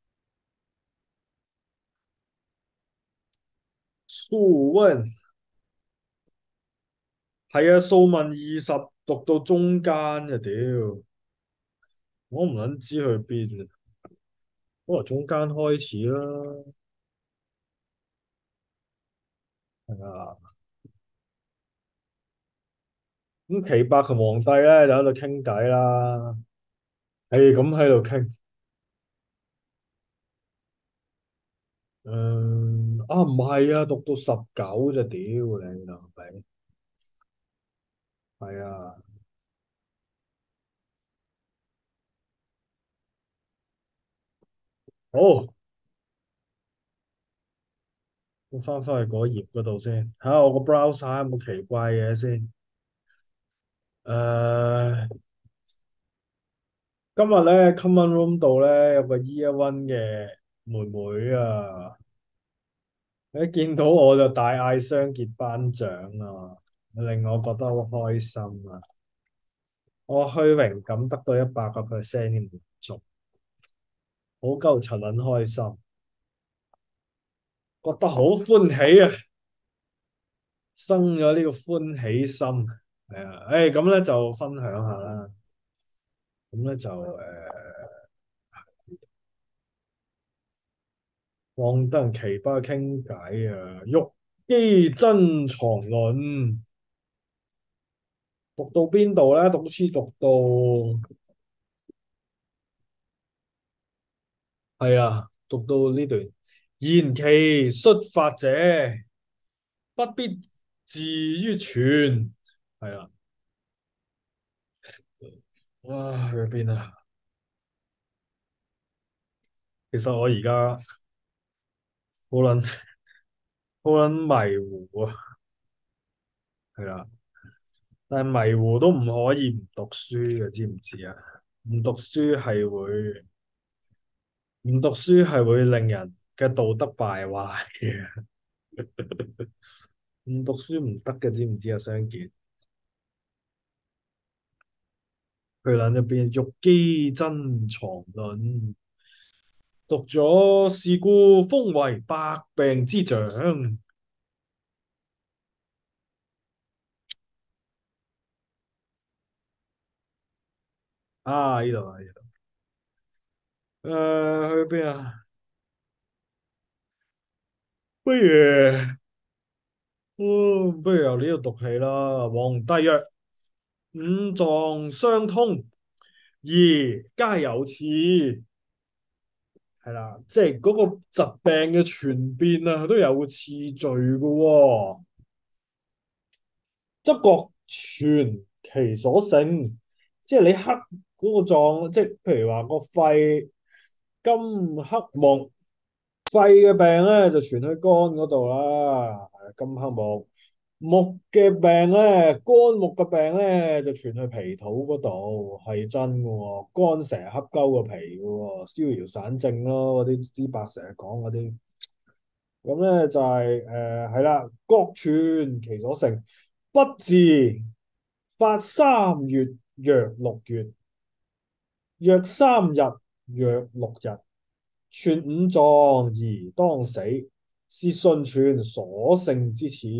素問係啊，素問二十讀到中間嘅屌，我唔撚知去邊啊，可能中間開始啦，係啊。咁奇伯同皇帝咧就喺度傾偈啦，係咁喺度傾。嗯，啊唔係啊，讀到十九就屌你老味，係啊，好，我翻返去嗰頁嗰度先，睇下我個 browser 有冇奇怪嘢先。誒、今日咧 common room 度咧有個 year one 嘅妹妹啊，一見到我就大嗌雙傑頒獎啊，令我覺得好開心啊！我虛榮感得到一百個 percent 嘅滿足，好鳩柒撚開心，覺得好歡喜啊！生咗呢個歡喜心，係啊，誒咁咧就分享下啦。咁咧就誒，黃得人奇葩傾偈啊，玉姬珍藏論讀到邊度咧？讀書讀到係啊，讀到呢段言其率法者，不必自於全，係啊，哇去邊啊？其實我而家好撚好撚迷糊啊！ 係啦。但係迷糊都唔可以唔讀書嘅，知唔知啊？唔讀書係會唔讀書係會令人嘅道德敗壞嘅。唔讀書唔得嘅，知唔知啊？相見佢諗入邊玉肌珍藏論，讀咗是故封為百病之長。啊！呢度啊，呢度。誒、去邊啊？不如，嗯，不如由呢度讀起啦。皇帝曰：五臟相通，而皆有次。係啦，即係嗰個疾病嘅傳變啊，都有個次序嘅喎。則各傳其所性，即係你黑嗰個臟，即係譬如話個肺金克木，肺嘅病咧就傳去肝嗰度啦，金克木。木嘅病咧，肝木嘅病咧就傳去脾土嗰度，係真嘅喎。肝成日恰鳩個脾嘅喎，逍遙散症咯，嗰啲啲伯成日講嗰啲。咁咧就係誒係啦，各傳其所性，不治發三月，藥六月，藥三日，藥六日，傳五臟而當死，是順傳所性之次。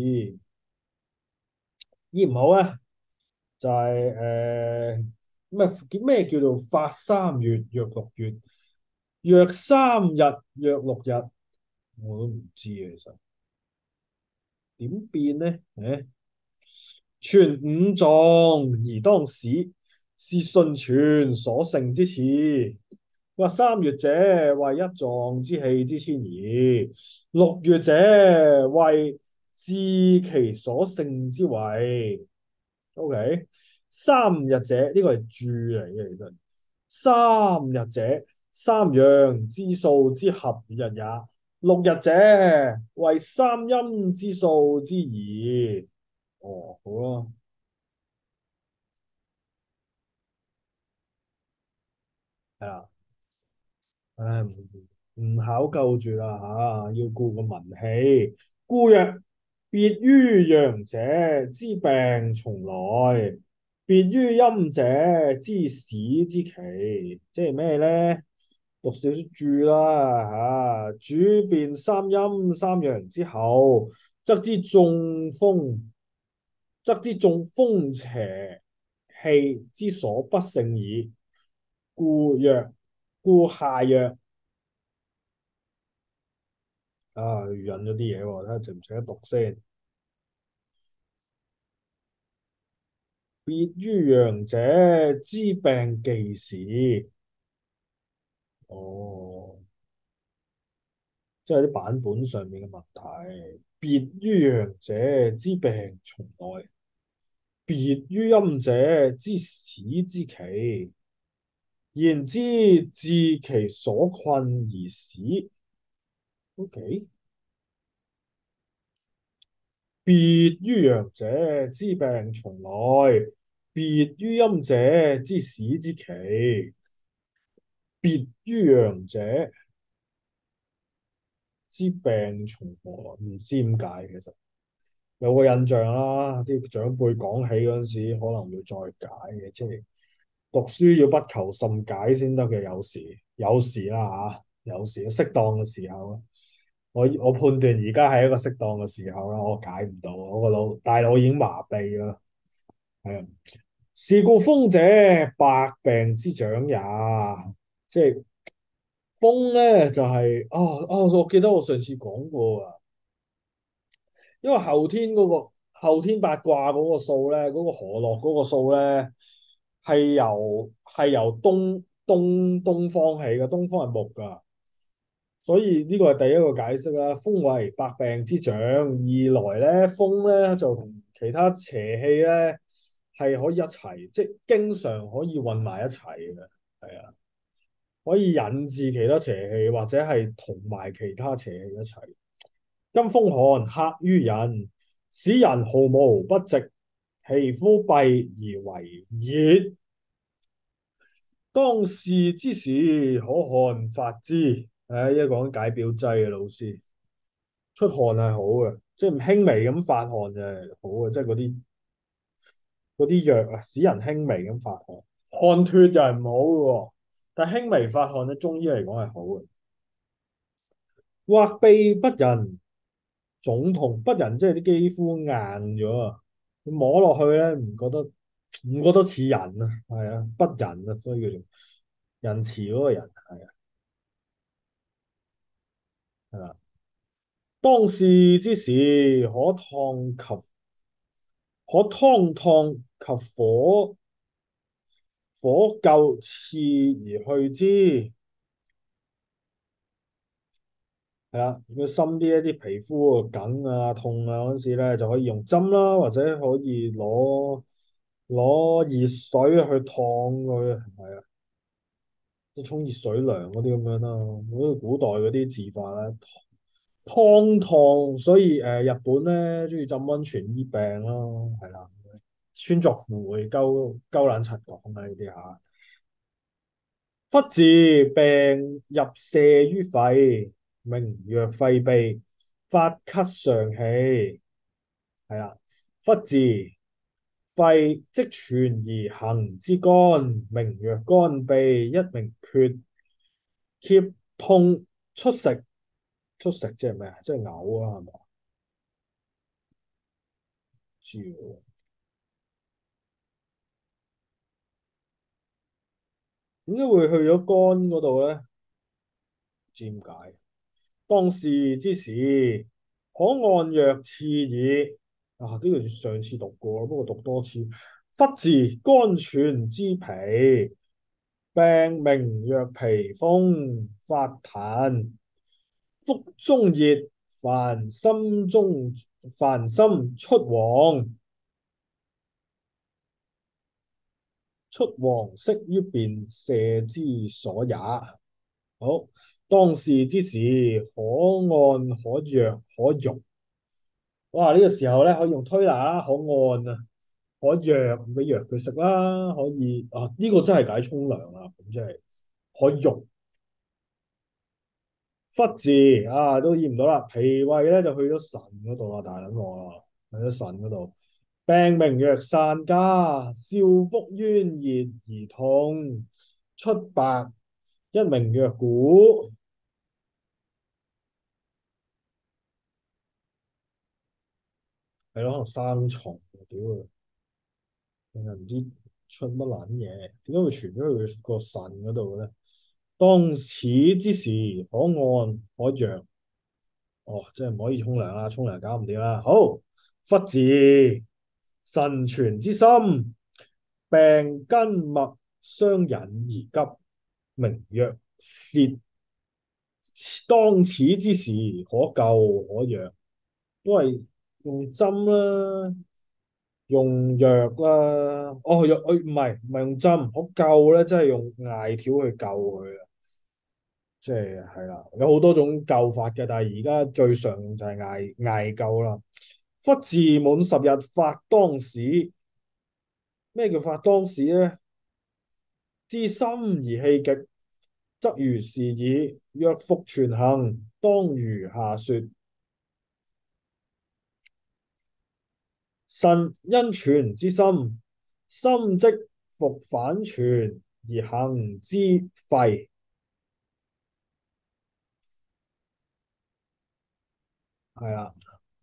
醫唔好咧，就係誒咩咩叫做發三月，藥六月，藥三日，藥六日，我都唔知啊，其實點變咧？誒？傳五臟而當死，是順傳所性之次。話三月者，為一臟之氣之遷移；六月者，為治其所性之謂。O.K. 三日者呢個係注嚟嘅，其實三日者，三陽之數之合日也；六日者，為三陰之數之宜。哦，好啦。係啦，唉，唔唔考究住啦吓，要顧個文氣。故曰：別於陽者之病從來，別於陰者之始之期。即係咩咧？讀少少注啦吓，主辨三陰三陽之後，則知中風，則知中風邪氣之所不勝矣。故曰，故下曰。啊，引咗啲嘢喎，睇下值唔值得讀先。別於陽者之病忌時，哦，即係啲版本上面嘅問題。別於陽者之病從來，別於陰者之始之期，言之治其所困而始。O.K. 別於陽者之病從來，別於陰者之始之期。別於陽者之病從何？唔知點解，其實有個印象啦，啲長輩講起嗰陣時可能會再解嘅，即係讀書要不求甚解先得嘅，有時有時啦吓，有時適當嘅時候，我我判斷而家係一個適當嘅時候啦，我解唔到，我個腦大腦已經麻痹啦，係啊，是故風者百病之長也，即係。風咧就係、是、哦哦，我記得我上次講過啊，因為後天嗰、個後天八卦嗰個數咧，嗰、個河洛嗰個數咧係由係由東東東方起嘅，東方係木噶，所以呢個係第一個解釋啦。風為百病之長，二來咧風咧就同其他邪氣咧係可以一齊，即係經常可以混埋一齊嘅，係啊。可以引致其他邪氣，或者係同埋其他邪氣一齊。今風寒，克於人， 使人毫無不直，皮膚閉而為熱。當事之時，可汗發之。唉，一講解表劑嘅老師，出汗係好嘅，即係唔輕微咁發汗就係好嘅，即係嗰啲嗰啲藥啊，使人輕微咁發汗，汗脱就係唔好嘅喎。但係輕微發汗咧，中醫嚟講係好嘅。或臂不仁，腫痛不仁，即係啲肌膚硬咗啊，你摸落去咧唔覺得唔覺得似人啊，係啊，不仁啊，所以叫做仁慈嗰個人，係啊，係啦。當事之時，可燙及可湯燙及火火救刺而去之。係啦，要深啲一啲皮膚梗啊痛啊嗰陣時咧，就可以用針啦，或者可以攞攞熱水去燙佢，係啊，即係沖熱水涼嗰啲咁樣啦。好似古代嗰啲字法咧，湯燙，所以誒、呃、日本咧中意浸溫泉醫病咯，係啦。穿鑿附會，鳩鳩撚柒講啊呢啲嚇。忽治病入瀉於肺，名曰肺痹，發咳上氣，係啦。忽治肺積存而行之肝，名曰肝痹，一名缺澀痛出食，出食即係咩啊？即係嘔啊，係咪？知喎，點解會去咗肝嗰度咧？唔知點解。當事之時，可按藥刺耳。啊，呢個上次讀過，不過讀多次。忽治肝喘之皮，病名曰皮風，發痰，腹中熱，煩心中煩心出黃，出黃色於便瀉之所也。好，當事之時，可按可藥可溶。哇！呢、這個時候咧，可以用推拿啦，可按啊，可藥俾藥佢食啦，可以啊。呢、這個真係解沖涼啦，咁即係可溶。忽治啊，都醫唔到啦。脾胃咧就去咗腎嗰度啦，大撚我啦，去咗腎嗰度。病名曰散痂，少腹淵熱而痛，出白，一名曰鼓。係咯，可能生蟲，屌佢，定係唔知出乜撚嘢？點解會傳咗去個腎嗰度嘅咧？當此之時，可按可藥。哦，即係唔可以沖涼啦，沖涼搞唔掂啦。好，忽治腎存之心，病筋脈相引而急，名曰泄。當此之時，可救可藥，都係用針啦，用藥啦。哦，藥，誒唔係唔係用針，可救咧，即係用艾條去救佢啊。即係係啦，有好多種救法嘅，但係而家最常用就係艾艾灸啦。忽治滿十日，發當使。咩叫發當使咧？知心而氣極，則如是矣。若復存行，當如下說。腎因存之心，心即復反存而行之肺。係啦，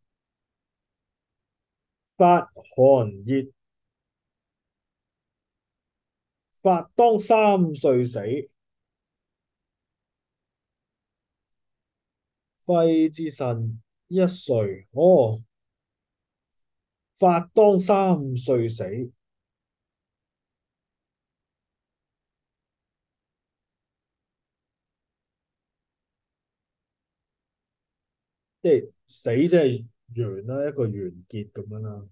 發寒熱，發當三歲死。肺至腎一歲，哦，發當三歲死，即係死即係完啦，一個完結咁樣啦。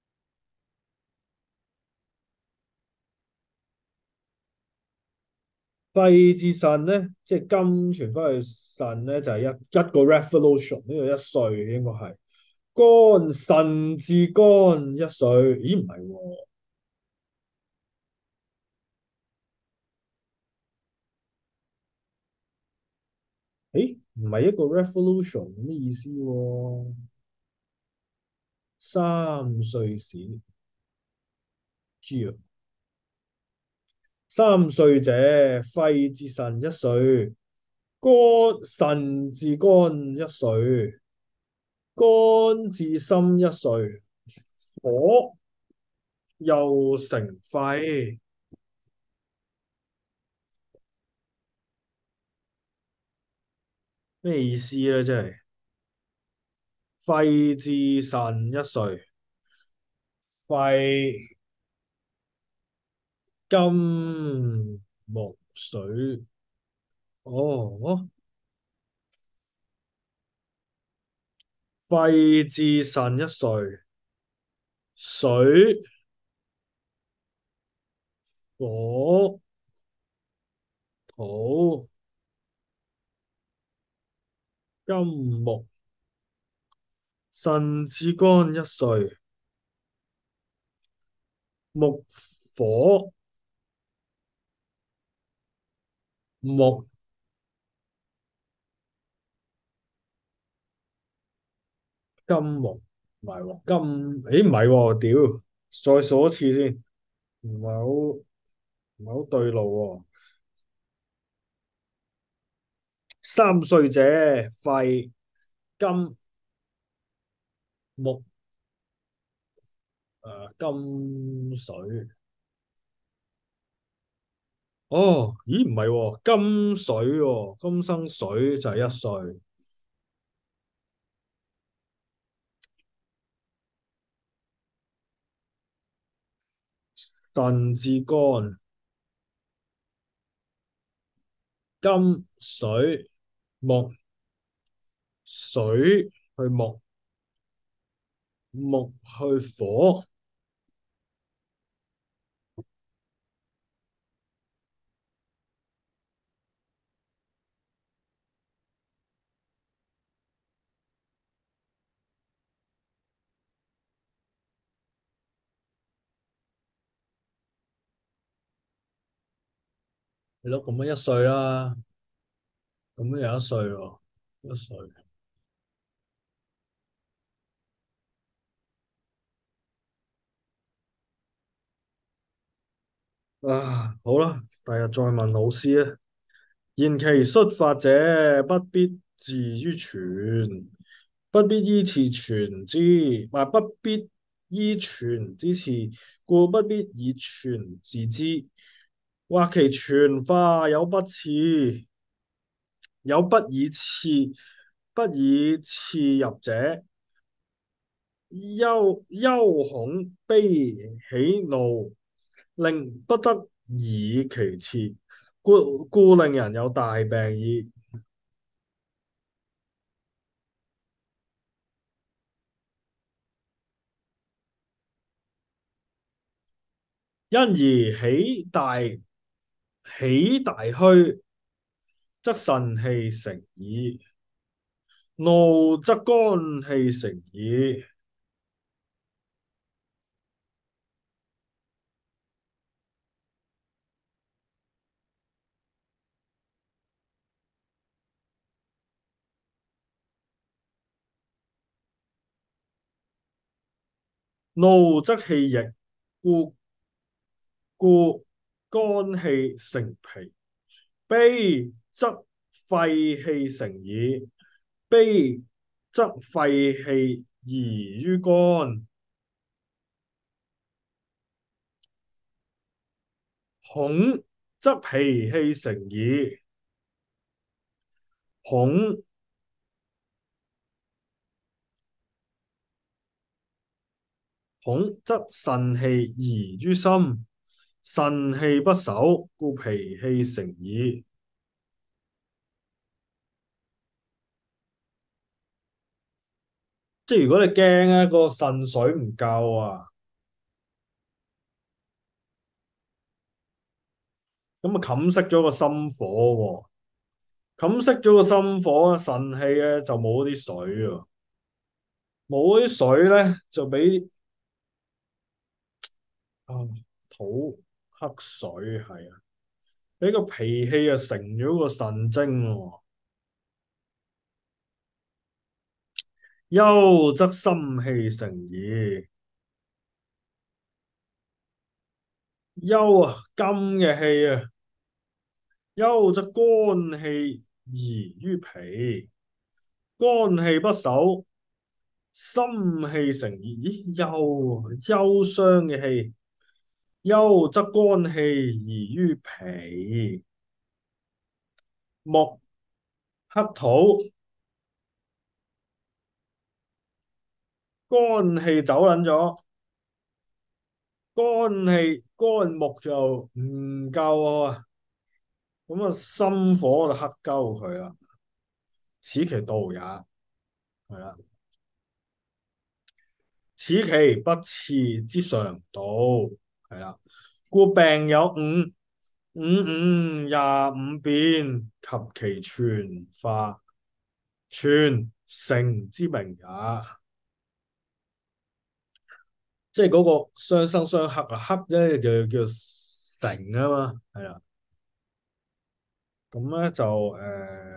肺至腎咧，即係金傳翻去腎咧，就係、是、一一個 revolution，呢個一歲應該係肝腎至肝一歲，咦唔係喎？誒唔係一個 revolution 咩意思喎？三歲時知啊，三歲者肺至腎一歲，肝腎至肝一歲，肝至心一歲，火又成肺，咩意思咧？真係肺至腎一歲，肺金木水，哦，肺至腎一歲，水火土金木，腎至肝一歲，木火木金木，唔係喎，金，誒唔係喎，屌，再數一次先，唔係好唔係好對路喎。三歲者肺金木誒、呃金水，哦，咦唔係喎，金水喎，金生水就係一歲，腎至肝金水木水去木木去火，係咯，咁樣一歲啦，咁樣有一歲喎，一歲。啊，好啦，第日再問老師啊。言其率法者，不必自於傳，不必依次傳之，或不必依傳之次，故不必以傳自之。或其傳化有不次，有不以次，不以次入者，憂憂恐悲喜怒，令不得以其次，故故令人有大病矣。因而喜大喜大虛，則腎氣成矣；怒則肝氣成矣。怒則氣逆，故故肝氣成脾；悲則肺氣成矣，悲則肺氣移於肝；恐則脾氣成矣，恐恐則腎氣移於心，腎氣不守，故脾氣成矣。即係如果你驚咧，個腎水唔夠啊，咁啊冚熄咗個心火喎，冚熄咗個心火，腎氣咧就冇啲水啊。 冇啲水咧，就俾啊土黑水係啊，俾個脾氣啊成咗個腎精喎。憂則心氣成耳，憂啊金嘅氣啊，憂則肝氣移於脾，肝氣不守，心氣成耳。咦，憂啊憂傷嘅氣，憂則肝氣移於脾，木克土，肝氣走撚咗，肝氣肝木就唔夠啊，咁啊心火就克鳩佢啦，此其道也，係啦，此其不刺之常道，係啦，故病有五，五五廿五變及其全化，全成之名也。即係嗰個相生相克啊，克咧就叫成啊嘛，係啦。咁咧就誒、呃、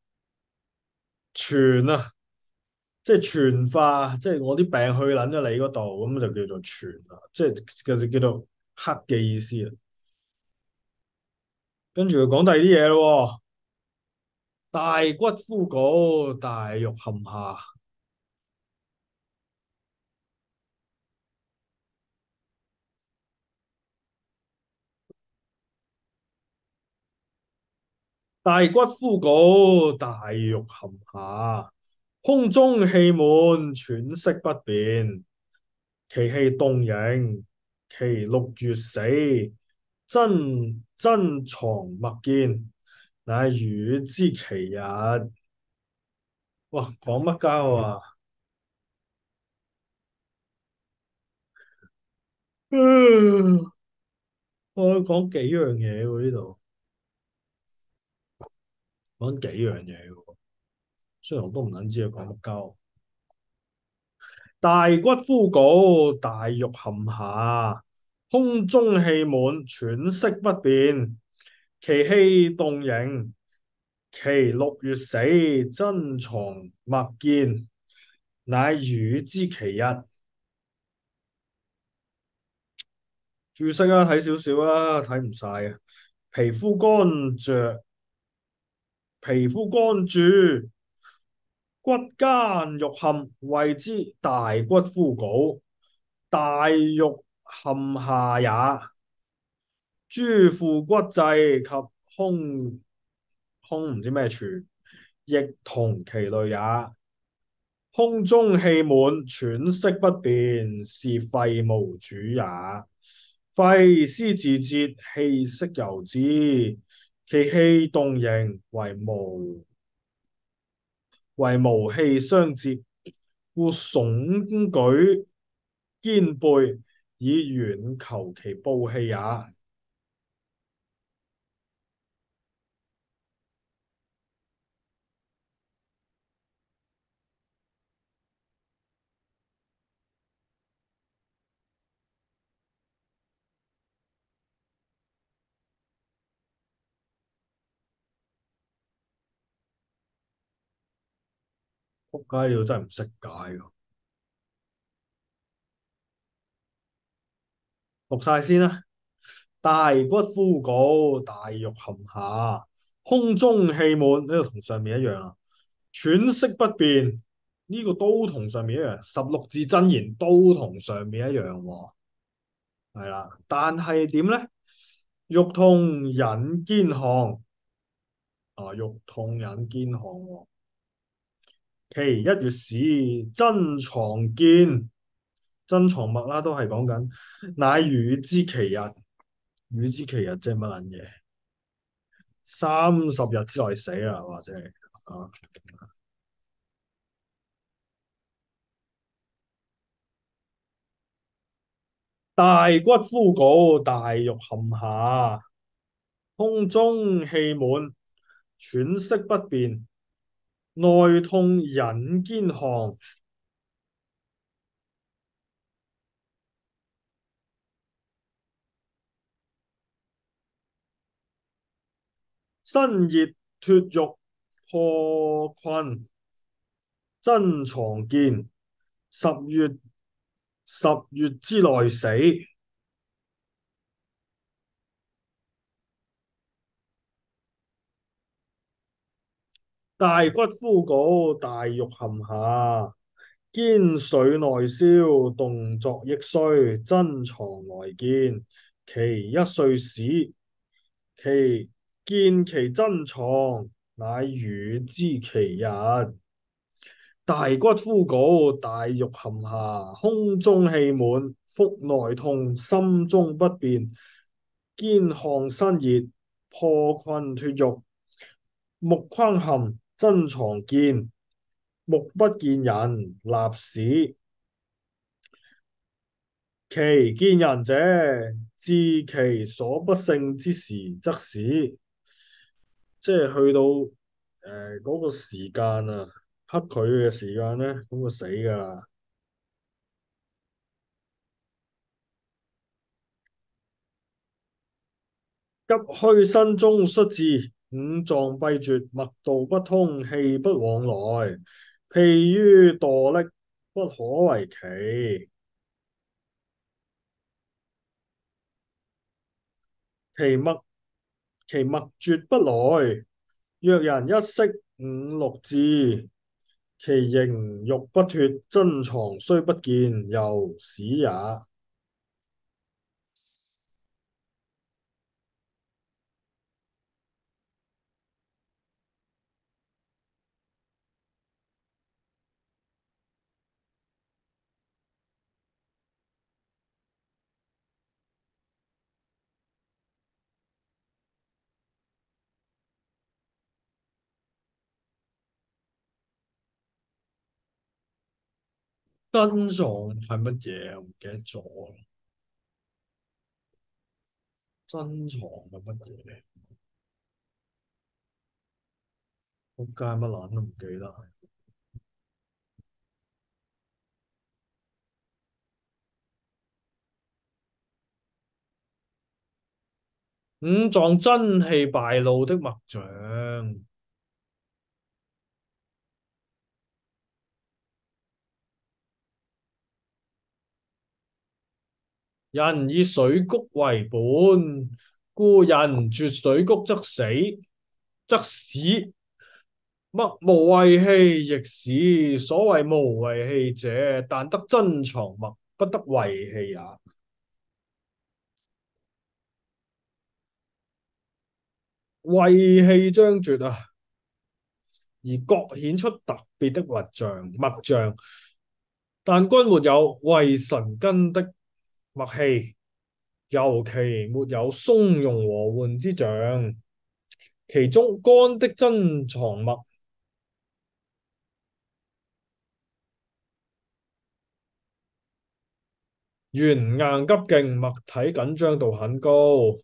全啊，即係全化，即係我啲病去撚咗你嗰度，咁就叫做全啦，即係叫做叫做克嘅意思啊。跟住講第二啲嘢咯，大骨枯槁，大肉陷下。大骨枯槁，大肉陷下，胸中氣滿，喘息不便，其氣動盈，其六月死，珍珍藏勿見，乃汝知其日。哇，講乜交啊？嗯，我講幾樣嘢喎呢度，講幾樣嘢喎，雖然我都唔撚知佢講乜交。大骨枯槁，大肉陷下，胸中氣滿，喘息不便，其氣動盈，其六月死，珍藏勿見，乃汝知其日。注釋啊，睇少少啦，睇唔晒啊。皮膚乾着，皮膚乾著，骨間欲陷，謂之大骨枯槁，大肉陷下也。諸附骨際及胸胸唔知咩處，亦同其類也。胸中氣滿，喘息不便，是肺無主也。肺司自節，氣息由之，其氣動盈，為無為無氣相接，故聳舉肩背，以遠求其暴氣也。仆街，你真係唔識解㗎。讀晒先啦。大骨枯槁，大肉陷下，胸中氣滿，呢個同上面一樣啊。喘息不便，呢個都同上面一樣。十六字真言都同上面一樣喎。係啦，但係點咧？肉痛引肩項，啊，肉痛引肩項喎。其一月始，珍藏見，珍藏物啦，都係講緊，乃汝知其日。汝知其日即係乜撚嘢？三十日之內死啊，或者係啊，大骨枯槁，大肉陷下，胸中氣滿，喘息不便，內痛引肩項， 新熱脱獄破困珍藏見，十月十月之內死。大骨枯槁，大玉含下。肩水內燒，動作亦衰，珍藏來見。其一歲始，其見其珍藏，乃汝知其日。大骨枯槁，大玉含下，胸中氣滿，腹內痛，心中不便，肩項新熱，破困脱獄，目眶含，珍藏見，目不見人，立史。其見人者，知其所不勝之時，則死。即係去到誒嗰、呃嗰個時間啊，黑佢嘅時間咧，咁就死噶啦。急虛身中率至，五臟閉絕，脈道不通，氣不往來，譬於墮溺，不可為奇。其脈其脈絕不來，若人一息五六至，其形欲不脫，珍藏雖不見，猶史也。珍藏係乜嘢？我唔記得咗。珍藏係乜嘢？仆街乜撚都唔記得。五臟真氣敗露的脈象。人以水谷為本，故人絕水谷則死，則死。脈無衛氣，亦死。所謂無衛氣者，但得珍藏脈，不得衛氣也。衛氣將絕啊，而各顯出特別的脈象，脈象，但均沒有衛神根的脈氣，尤其沒有鬆容和緩之象。其中肝的珍藏脈，元硬急勁，脈體緊張度很高。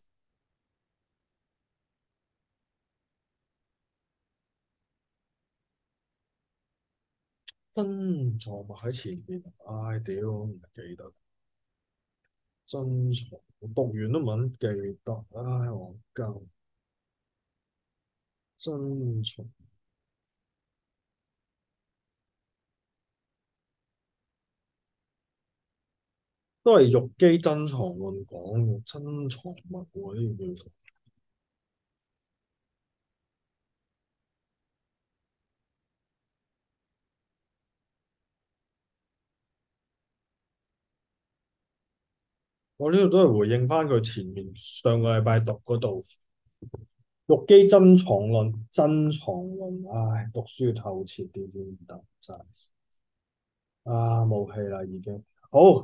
珍藏脈喺前面，唉屌，唔記得。珍藏，我讀完都唔肯記得，唉，我鳩。珍藏都係玉肌珍藏論講嘅，珍藏脈喎呢個叫。我呢度都係回應翻佢前面上個禮拜讀嗰度玉肌珍藏論，珍藏論，唉，讀書透徹啲先得，真係啊冇氣啦已經。好，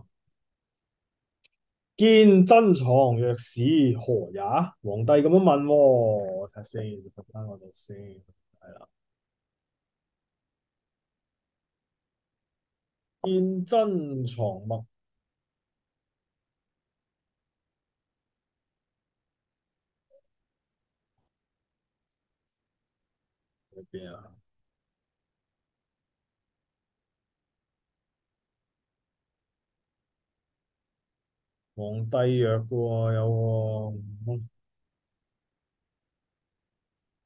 見珍藏若史何也？皇帝咁樣問喎，我睇下先，讀翻我度先，係啦。見珍藏脈喺邊啊？皇帝藥嘅喎，有喎。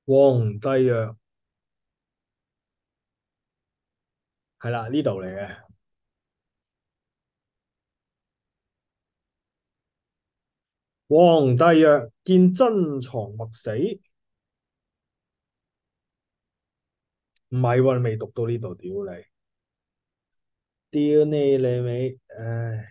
皇帝曰：係啦，呢度嚟嘅。皇帝曰：見珍藏墨死。唔係喎，你未讀到呢度，屌你，屌你你未，唉。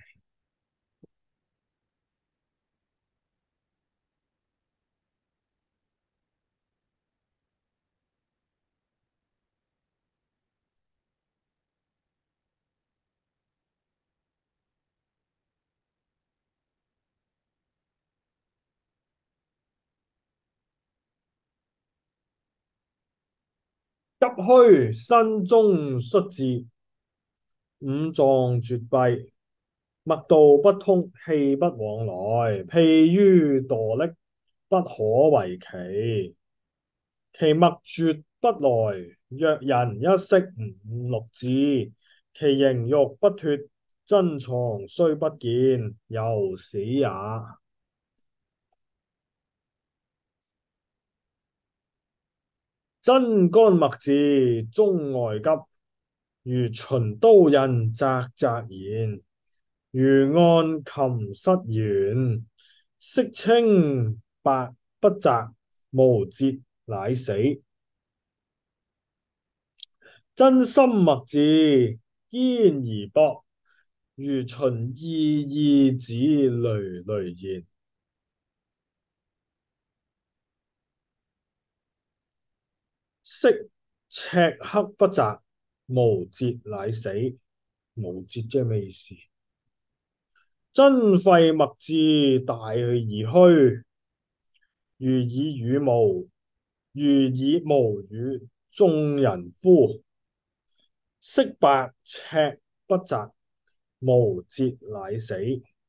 急虛身中戌至，五臟絕閉，脈道不通，氣不往來，譬於墮溺，不可為奇。其脈絕不來，若人一息五六至，其形欲不脫，珍藏雖不見，猶死也。真肝脈至，中外急，如循刀刃，鍘鍘然，如按琴瑟弦，色清白不澤，無節乃死。真心脈至，堅而薄，如循意意指，纍纍然，色赤黑不澤，無節乃死。無節即係咩意思？真肺脈至，大而虛，如以羽毛，如以毛與眾人夫。色白赤不澤，無節乃死。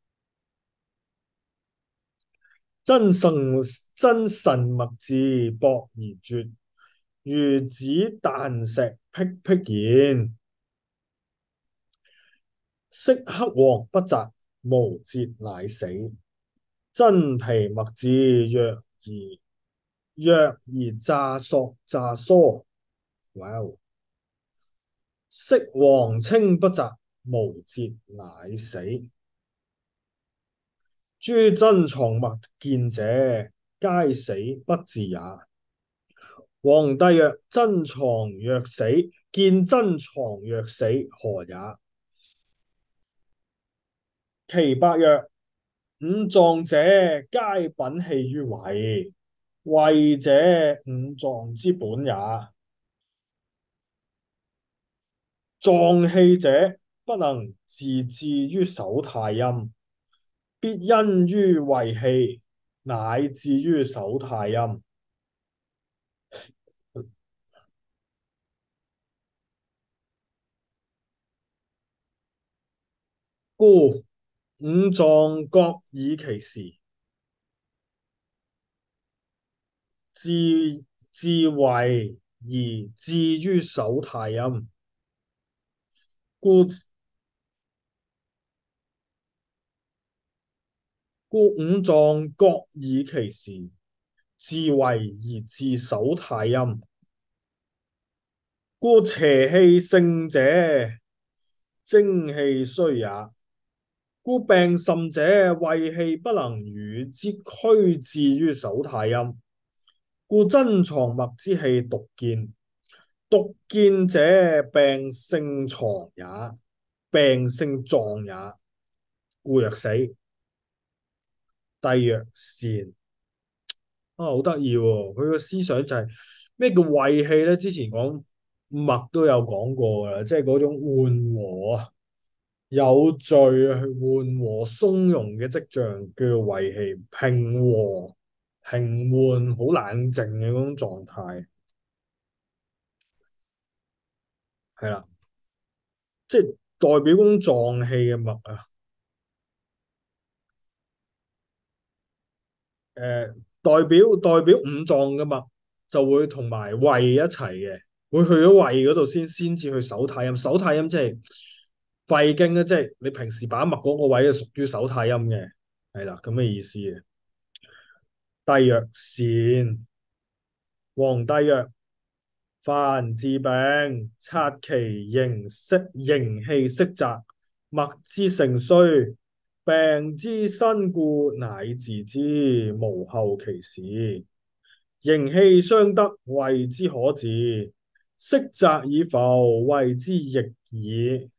真腎真腎脈至，薄而絕，如子彈石霹霹然，色黑黃不澤，無節乃死。真皮脈至，弱而弱而乍索乍疏，哇哦！色黃青不澤，無節乃死。諸珍藏脈見者，皆死不治也。皇帝曰：珍藏若死，見珍藏若死，何也？岐伯曰：五臟者，皆稟棄於胃，胃者，五臟之本也。臟氣者，不能自致於手太陰，必因於胃氣，乃至於手太陰。故五臟各以其時，自自胃而至於手太陰。故故五臟各以其時，自胃而至手太陰。故邪氣盛者，精氣衰也。故病甚者，胃氣不能與之俱至於手太陰。故珍藏脈之氣獨見，獨見者病勝藏也，病勝臟也，故若死。帝曰：善。啊，好得意喎！佢個思想就係、是、咩叫胃氣咧？之前講脈都有講過噶啦，即係嗰種緩和啊、有序啊、緩和鬆容嘅跡象，叫做胃氣。平和、平緩、好冷靜嘅嗰種狀態，係啦，即係代表嗰種臟氣嘅脈啊。誒、呃，代表代表五臟嘅脈就會同埋胃一齊嘅，會去咗胃嗰度先，先至去手太陰。手太陰即係肺經咧，即係你平時把脈嗰個位，係屬於手太陰嘅，係啦，咁嘅意思嘅。帝曰：善。 皇帝曰：凡治病，察其形色形氣色澤，脈之盛衰，病之身故，乃治之，無後其事。形氣相得，謂之可治；色澤已浮，謂之易矣。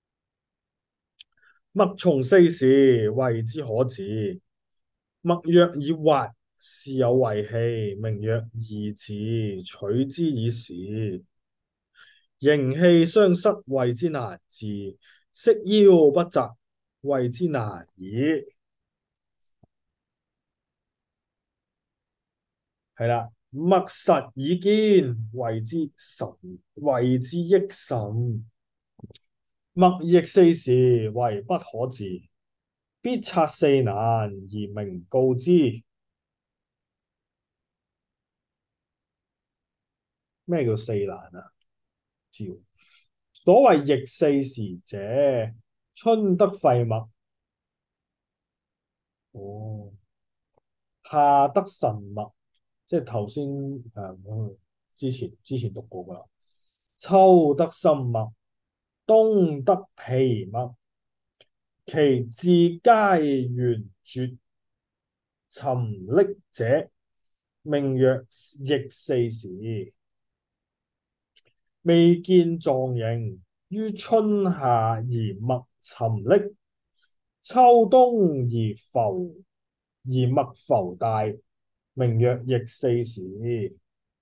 脈從四時，謂之可治；脈若已滑，是有衛氣，名曰易治，取之以時。形氣相失，謂之難治；色夭不澤，謂之難矣。係啦，脈實以堅，謂之神，謂之益神。脈逆四時，謂不可治，必察四難而明告之。咩叫四難啊？知。所謂逆四時者，春得肺脈，哦，夏得腎脈，即係頭先誒，之前之前讀過噶啦。秋得心脈，冬得脾脈，其志皆圓絕沉溺者，名曰逆四時。未見狀形，於春夏而脈沉溺，秋冬而浮而脈浮大，名曰逆四時。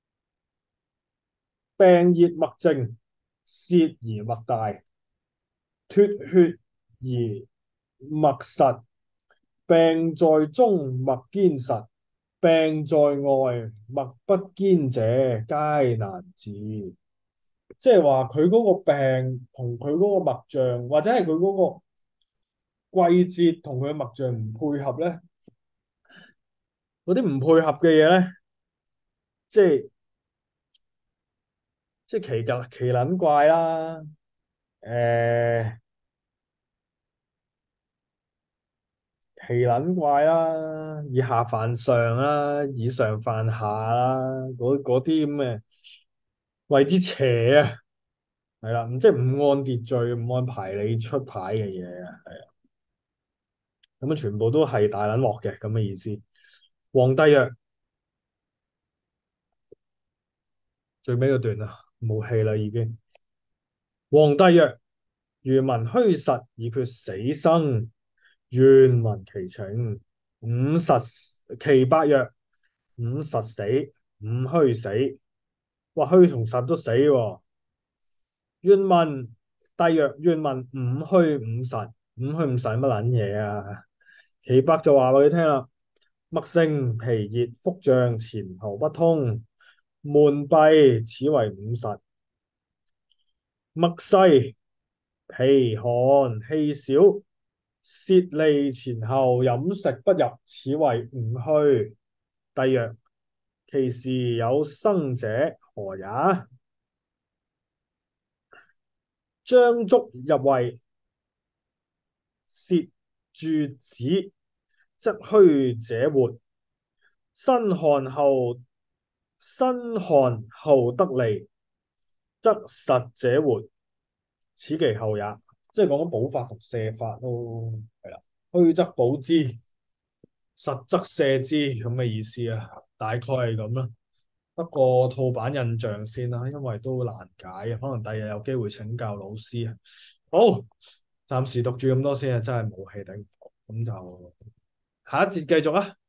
病熱脈靜，泄而脈大，脫血而脈實。病在中，脈堅實；病在外，脈不堅者，皆難治。即係話佢嗰個病同佢嗰個脈象，或者係佢嗰個季節同佢嘅脈象唔配合咧，嗰啲唔配合嘅嘢咧，即係即係奇特奇撚怪啦，誒、奇撚怪啦，以下犯上啦，以上犯下啦，嗰嗰啲咁嘅謂之邪啊，係啦，即係唔按秩序、唔按牌理出牌嘅嘢啊，係啊，咁啊全部都係大撚鑊嘅咁嘅意思。皇帝曰：最尾嗰段啊，冇氣啦已經。皇帝曰：如聞虛實以決死生，願聞其情。五實其伯曰：五實死，五虛死。哇，虛同實都死喎。願聞帝曰：願聞五虛五實。五虛五實乜撚嘢啊？其伯就話俾佢聽啦：脈盛脾熱，腹脹前後不通，悶閉，此為五實。脈細脾寒氣少，泄利前後，飲食不入，此為五虛。帝曰：其時有生者何也？將竹入胃，舌注子，則虛者活；身寒後，身寒後得利，則實者活。此其後也。即係講緊補法同瀉法咯，係啦。虛則補之，實則瀉之，咁嘅意思啊，大概係咁啦。不過套版印象先啦，因為都難解啊，可能第日有機會請教老師啊。好，暫時讀住咁多先啊，真係冇氣頂，咁就下一節繼續啊。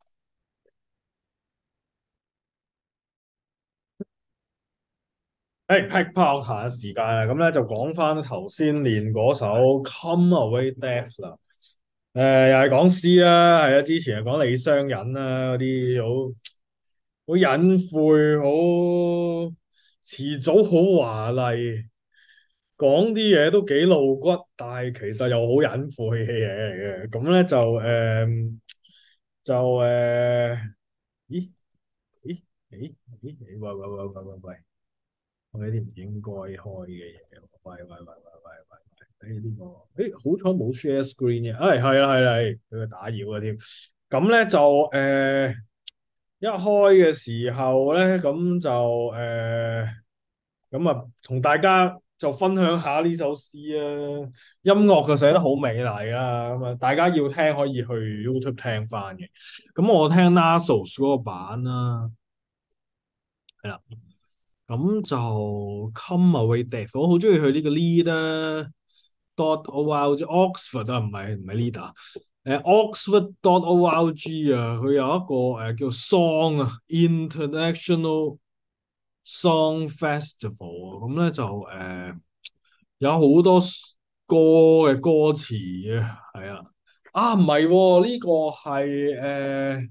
誒，pick part 下時間啦，咁咧就講翻頭先練嗰首《Come Away Death》啦。誒、呃，又係講詩啦，係啊，之前係講李商隱啦，嗰啲好好隱晦，好詞組好華麗，講啲嘢都幾露骨，但係其實又好隱晦嘅嘢嚟嘅。咁咧就誒、呃、就誒、呃，咦咦咦咦，喂喂喂喂喂喂，我呢啲唔應該開嘅嘢，喂喂喂喂喂喂，誒呢個誒好彩冇 share screen 嘅，誒係啦係啦係，佢個打擾啊添。咁咧就誒。呃一開嘅時候咧，咁就誒，咁啊，同大家就分享下呢首詩啊。音樂就寫得好美麗啦，咁啊，大家要聽可以去 YouTube 聽翻嘅。咁我聽 Nasos 嗰個版啦，係啦。咁就 Come Away Death，我好中意佢呢個 leader dot org Oxford 啊，唔係唔係 leader，誒 Oxford dot org 啊，佢有一個誒、呃、叫 Song 啊，International Song Festival 啊，咁咧就誒、呃、有好多歌嘅歌詞嘅，係啊，啊唔係喎，呢、個係誒、呃、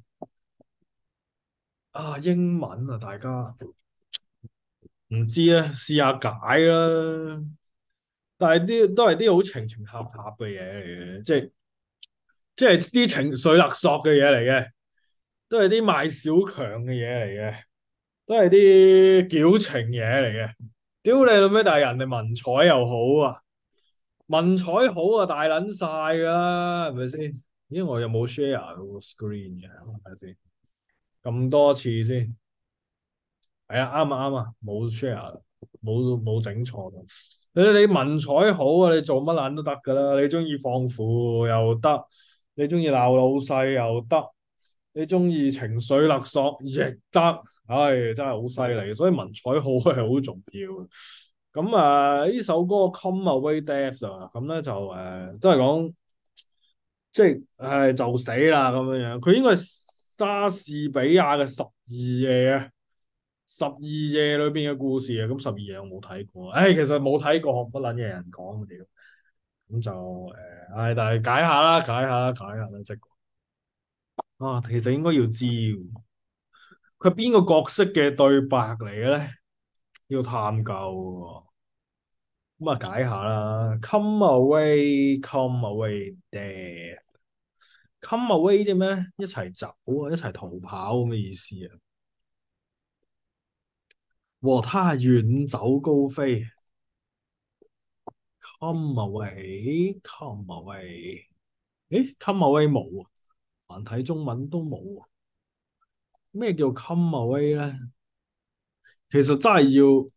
啊英文啊，大家唔知咧，試下解啦。但係啲都係啲好情情塔塔嘅嘢嚟嘅，即係即係啲情緒勒索嘅嘢嚟嘅，都係啲賣小強嘅嘢嚟嘅，都係啲矯情嘢嚟嘅。屌你老味，但係人哋文采又好啊，文采好啊，大撚晒㗎啦，係咪先？咦，我又冇 share 個 screen 嘅，係咪先？咁多次先。係啊，啱啊啱啊，冇 share，冇冇整錯。你你文采好啊，你做乜撚都得噶啦。你中意放負又得，你中意鬧老細又得，你中意情緒勒索亦得。唉，真係好犀利，所以文采好係好重要。咁啊，呢首歌《Come Away Death》啊，咁咧就誒、呃，都係講即係唉就死啦咁樣樣。佢應該係莎士比亞嘅十二夜啊。十二夜裏邊嘅故事啊，咁十二夜我冇睇過，唉，其實冇睇過，乜撚嘢人講嘅屌，咁就誒，唉，但係解下啦，解下啦，解下啦，即係啊，其實應該要知喎，佢邊個角色嘅對白嚟嘅咧？要探究喎，咁啊解下啦，Come away, come away, dead，come away 啫咩？一齊走啊，一齊逃跑咁嘅意思啊，和他遠走高飛。Come away, come away。誒，come away 冇啊，繁體中文都冇啊。咩叫 come away 咧？其實真係要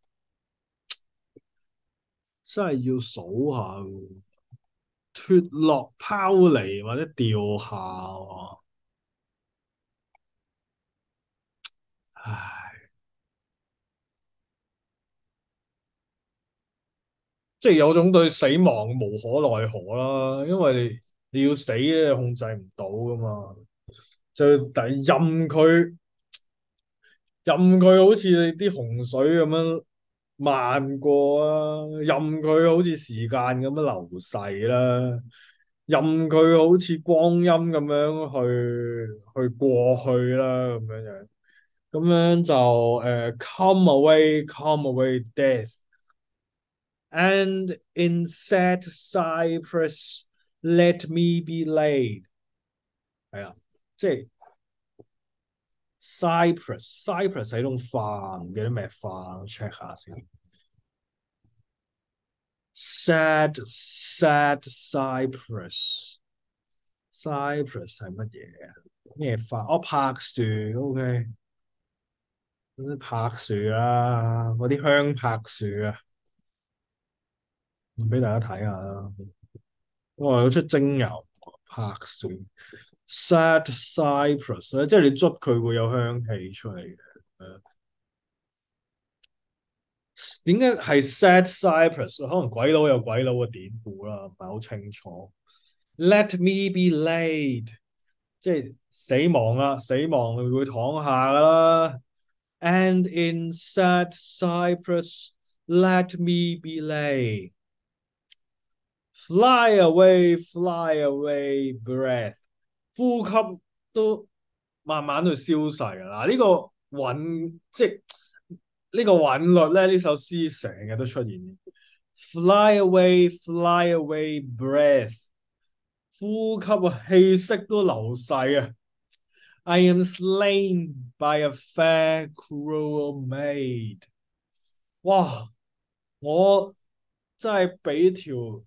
真係要數下喎，脫落、拋離或者掉下喎。唉，即係有種對死亡無可奈何啦，因為你，你要死咧控制唔到噶嘛，就但係任佢。任佢好似啲洪水咁樣漫過啊，任佢好似時間咁樣流逝啦，任佢好似光陰咁樣去去過去啦，咁樣樣，咁樣就誒、呃、come away, come away, death, and in sad cypress let me be laid，係啊，即係。Cypress Cypress 係一種花，唔記得咩花，check 下先。Sad Sad Cypress Cypress 係乜嘢啊？咩花？哦，柏樹，OK，嗰啲柏樹啦，嗰啲香柏樹啊，俾大家睇下啦。我有出精油柏樹，Sad Cypress 咧，即係你捽佢會有香氣出嚟嘅。點解係 Sad Cypress？可能鬼佬有鬼佬嘅典故啦，唔係好清楚。Let me be laid，即係死亡啦，死亡會躺下噶啦。And in sad cypress, let me be laid. Fly away, fly away, breath。呼吸都慢慢去消逝啊！嗱，呢個韻即係呢個韻律咧，呢首詩成日都出現。Fly away, fly away, breath。呼吸啊，氣息都流逝啊。I am slain by a fair cruel maid。哇！我真係俾條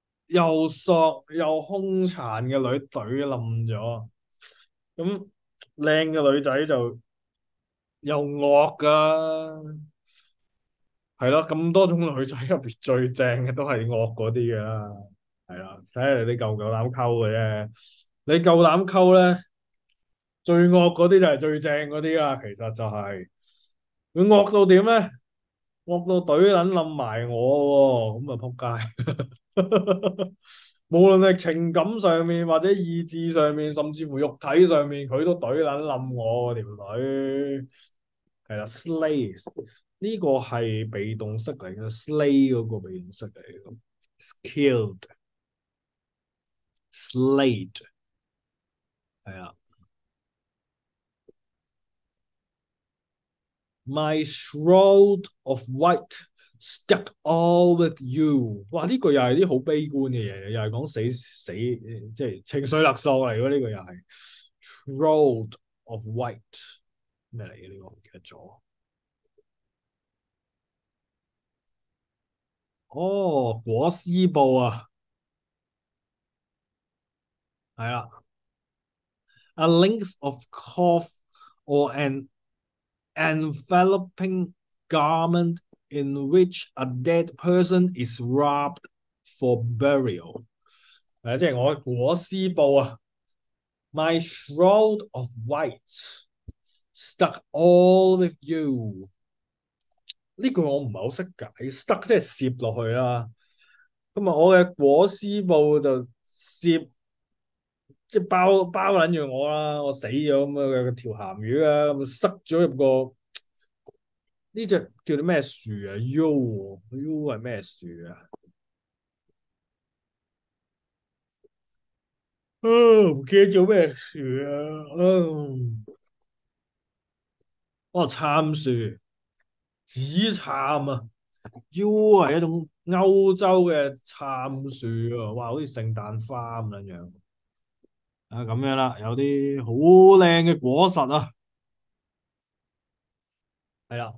又索又兇殘嘅女懟冧咗。咁靚嘅女仔就又惡噶，係咯，咁多種女仔入邊最正嘅都係惡嗰啲噶啦，係啦，睇下你夠唔夠膽溝嘅啫。你夠膽溝咧，最惡嗰啲就係最正嗰啲啦。其實就係佢惡到點咧？惡到懟撚冧埋我喎，咁啊仆街！無論係情感上面或者意志上面，甚至乎肉體上面，佢都懟撚冧我喎條女。係啦，slay 呢個係被動式嚟嘅，slay 嗰個被動式嚟嘅，skilled slayed 係啊。My shroud of white stuck all with you。哇！呢個又係啲好悲觀嘅嘢，又係講死死，即係情緒勒索嚟嘅呢個又係 shroud of white 咩嚟嘅呢個唔記得咗。哦，裹屍布啊，係啊，a length of cloth or an enveloping garment in which a dead person is wrapped for burial。誒，即係我裹屍布啊，my shroud of white stuck all with you。呢句我唔係好識解，stuck 即係攝落去啦。咁啊，我嘅裹屍布就攝即係包包撚住我啦，我死咗咁啊，條鹹魚啊，咁塞咗入個呢隻叫做咩樹啊？U U 係咩樹啊？啊，唔記得咗咩樹啊？啊，哦，杉樹，紫杉啊！U 係一種歐洲嘅杉樹啊！哇，好似聖誕花咁樣樣。啊，咁樣啦，有啲好靚嘅果實啊，係啦，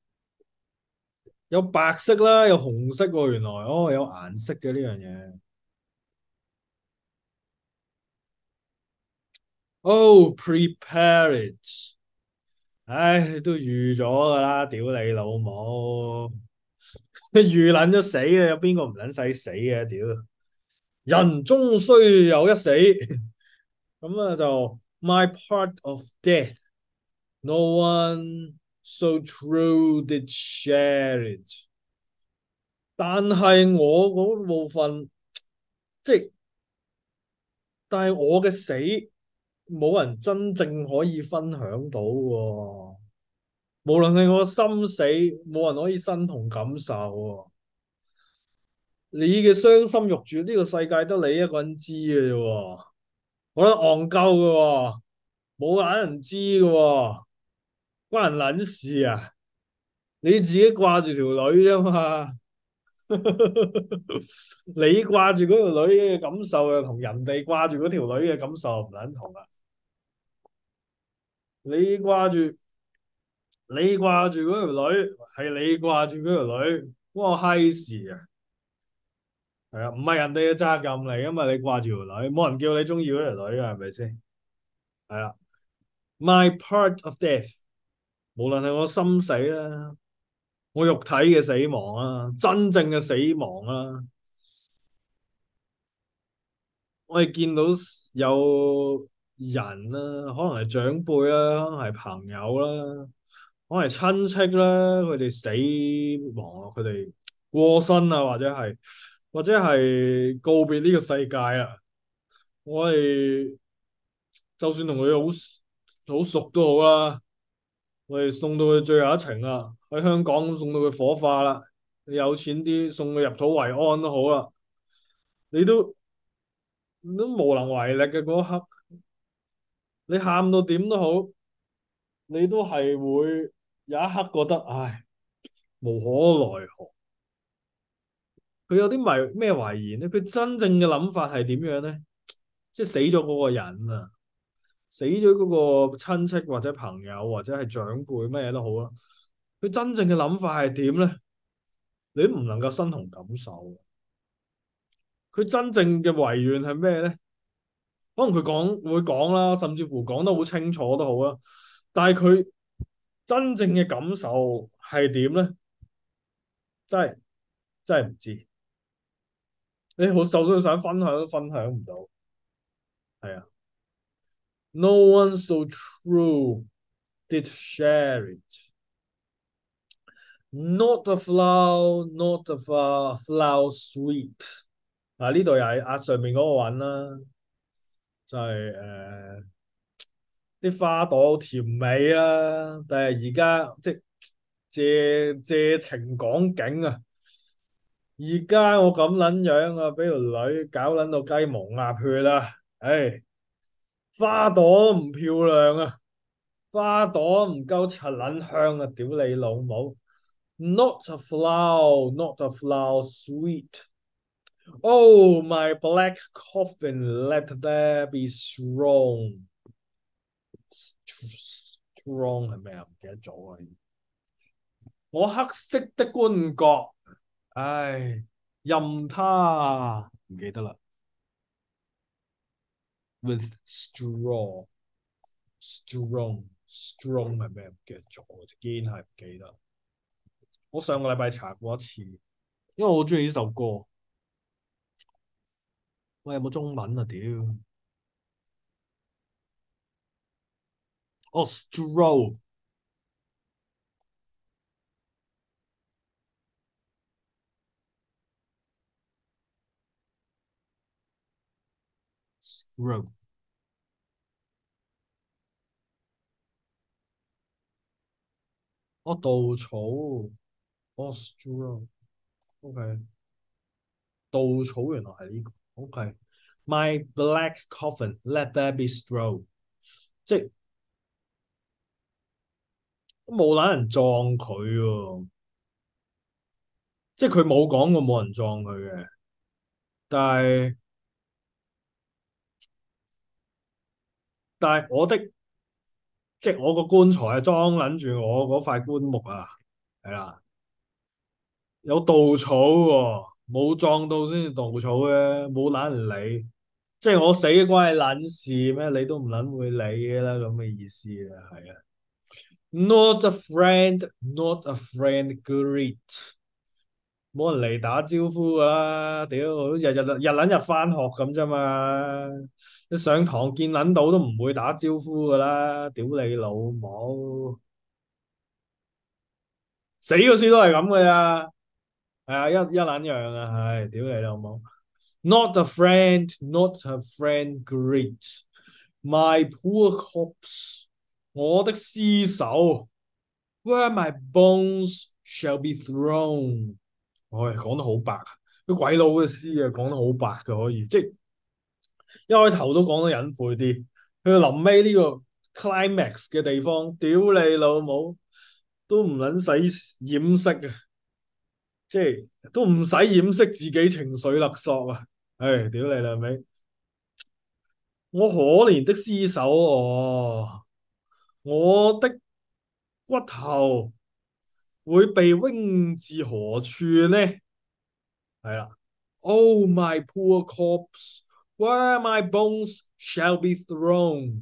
有白色啦，有紅色喎，原來哦，有顏色嘅呢樣嘢。Oh, prepare it。唉，都預咗噶啦，屌你老母！預撚咗死嘅，有邊個唔撚使死嘅？屌，人終須有一死。咁啊就 my part of death，no one so true did share it。但係我嗰部分，即係，但係我嘅死，冇人真正可以分享到喎。無論係我心死，冇人可以身同感受喎。你嘅傷心欲絕，呢個世界得你一個人知嘅啫，我覺得戇鳩嘅，冇懶人知嘅，關人撚事啊！你自己掛住條女啫嘛，你掛住嗰條女嘅感受又同人哋掛住嗰條女嘅感受唔撚同啊！你掛住你掛住嗰條女，係你掛住嗰條女，關我閪事啊！係啊，唔係人哋嘅責任嚟噶嘛，你掛住條女，冇人叫你中意嗰條女啊，係咪先？係啦，my part of death，無論係我心死啦，我肉體嘅死亡啊，真正嘅死亡啊，我哋見到有人啦，可能係長輩啦，可能係朋友啦，可能係親戚啦，佢哋死亡啊，佢哋過身啊，或者係或者係告別呢個世界啊。我哋就算同佢好好熟都好啦，我哋送到佢最後一程啦，喺香港送到佢火化啦，你有錢啲送佢入土為安都好啦，你都你都無能為力嘅嗰一刻，你喊到點都好，你都係會有一刻覺得唉，無可奈何。佢有啲迷咩遺言咧？佢真正嘅諗法係點樣咧？即係死咗嗰個人啊！死咗嗰個親戚或者朋友或者係長輩乜嘢都好啦，佢真正嘅諗法係點咧？你都唔能夠身同感受。佢真正嘅遺願係咩咧？ 可能佢講會講啦，甚至乎講得好清楚都好啦。但係佢真正嘅感受係點咧？真係真係唔知。你好，就算想分享都分享唔到。係啊，no one so true did share it. Not a flower, not a flower, flower sweet。啊，呢度又係壓上面嗰個韻啦，就係誒啲花朵好甜美啦，但係而家即係借借情講景啊。而家我咁撚樣啊，俾條女搞撚到雞毛鴨血啦，唉，花朵唔漂亮啊，花朵唔夠柒撚香啊，屌你老母！Not a flower, not a flower sweet. Oh, my black coffin, let there be strong. Strong 係咩啊？唔記得咗啊！我黑色的棺椁，唉，任他唔記得啦。With straw, strong, strong 係咩？唔記得咗，堅係唔記得。我上個禮拜查過一次，因為我好中意呢首歌。喂，有冇中文啊？屌！哦，straw。straw。哦，稻草。哦，straw。OK。稻草原來係呢個。OK。My black coffin, let there be straw。即係冇撚人撞佢喎，即係佢冇講過冇人撞佢嘅，但係但係我的即係我個棺材係裝撚住我嗰塊棺木啊，係啦，有稻草喎，冇撞到先至稻草嘅，冇撚人理，即係我死關你撚事咩？你都唔撚會理嘅啦，咁嘅意思啊，係啊。Not a friend, not a friend, greet。冇人嚟打招呼噶啦，屌，日日日撚日翻學咁啫嘛，你上堂見撚到都唔會打招呼噶啦，屌你老母，死嗰時都係咁噶咋，係啊，一一撚樣啊，係，屌你老母，Not a friend, not a friend greet my poor corpse，我的屍首，where my bones shall be thrown。唉，講得好白，啲鬼佬嘅詩啊，講得好白嘅可以，即係一開頭都講得隱晦啲，去到臨尾呢個 climax 嘅地方，屌你老母，都唔撚使掩飾啊，即係都唔使掩飾自己情緒勒索啊！唉，屌你老味，我可憐的屍首哦，我的骨頭會被扔至何處呢？係啦。Oh, my poor corpse, where my bones shall be thrown.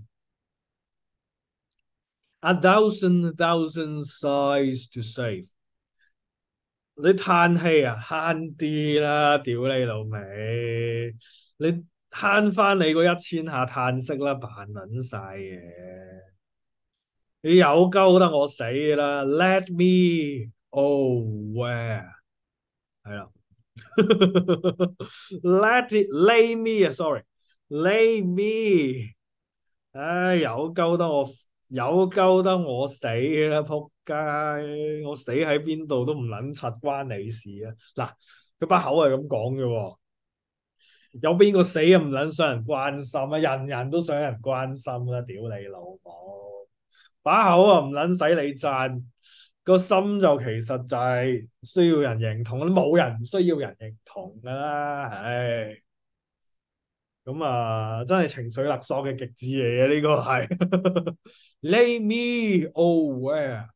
A thousand thousand sighs to save。你嘆氣啊，慳啲啦，屌你老味！你慳翻你嗰一千下嘆息啦，扮撚晒嘢。你有鳩得我死啦！Let me, oh where？係啦。Let it lay me 啊，sorry，lay me，唉，有鳩得我有鳩得我死啦，仆街！我死喺邊度都唔撚柒關你事啊！嗱，佢把口係咁講嘅喎，有邊個死啊唔撚想人關心啊？人人都想人關心啦，屌你老母！把口啊唔撚使你讚，個心就其實就係需要人認同，冇人唔需要人認同噶啦，唉，咁啊真係情緒勒索嘅極致嚟嘅呢個係，Lay me oh where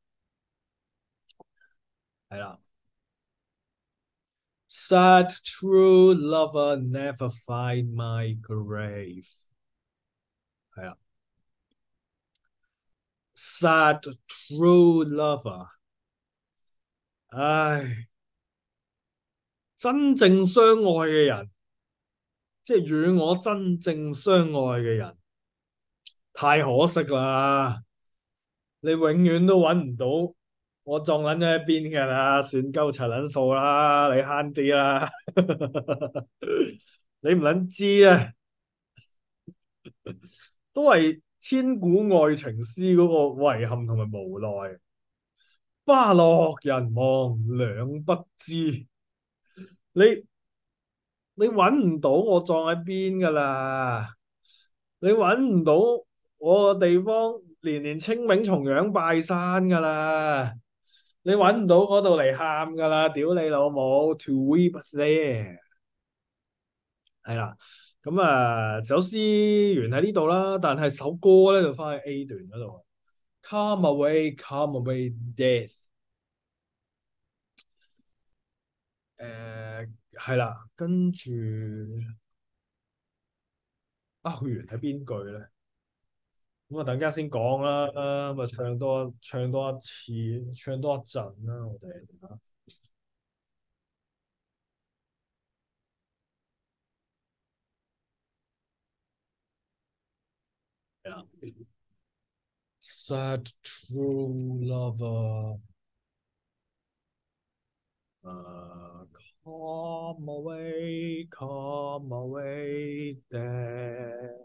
係啦，Sad true lover never find my grave。 sad true lover。唉，真正相愛嘅人，即係與我真正相愛嘅人，太可惜啦！你永遠都揾唔到，我撞撚咗一邊㗎啦，算鳩齊撚數啦，你慳啲啦，你唔撚知啊，都係千古愛情詩嗰個遺憾同埋無奈。花落人亡兩不知，你你揾唔到我葬喺邊噶啦，你揾唔到我個地方年年清明重陽拜山噶啦，你揾唔到嗰度嚟喊噶啦，屌你老母，to weep there。係啦，咁啊，首詩完喺呢度啦，但係首歌咧就翻去 A 段嗰度，Come away, come away, death。誒係啦，跟住啊，佢完喺邊句咧？咁啊，等陣先講啦，咁啊，唱多唱多一次，唱多一陣啦，我哋係啦。Sad true lover，誒，come away, come away, there。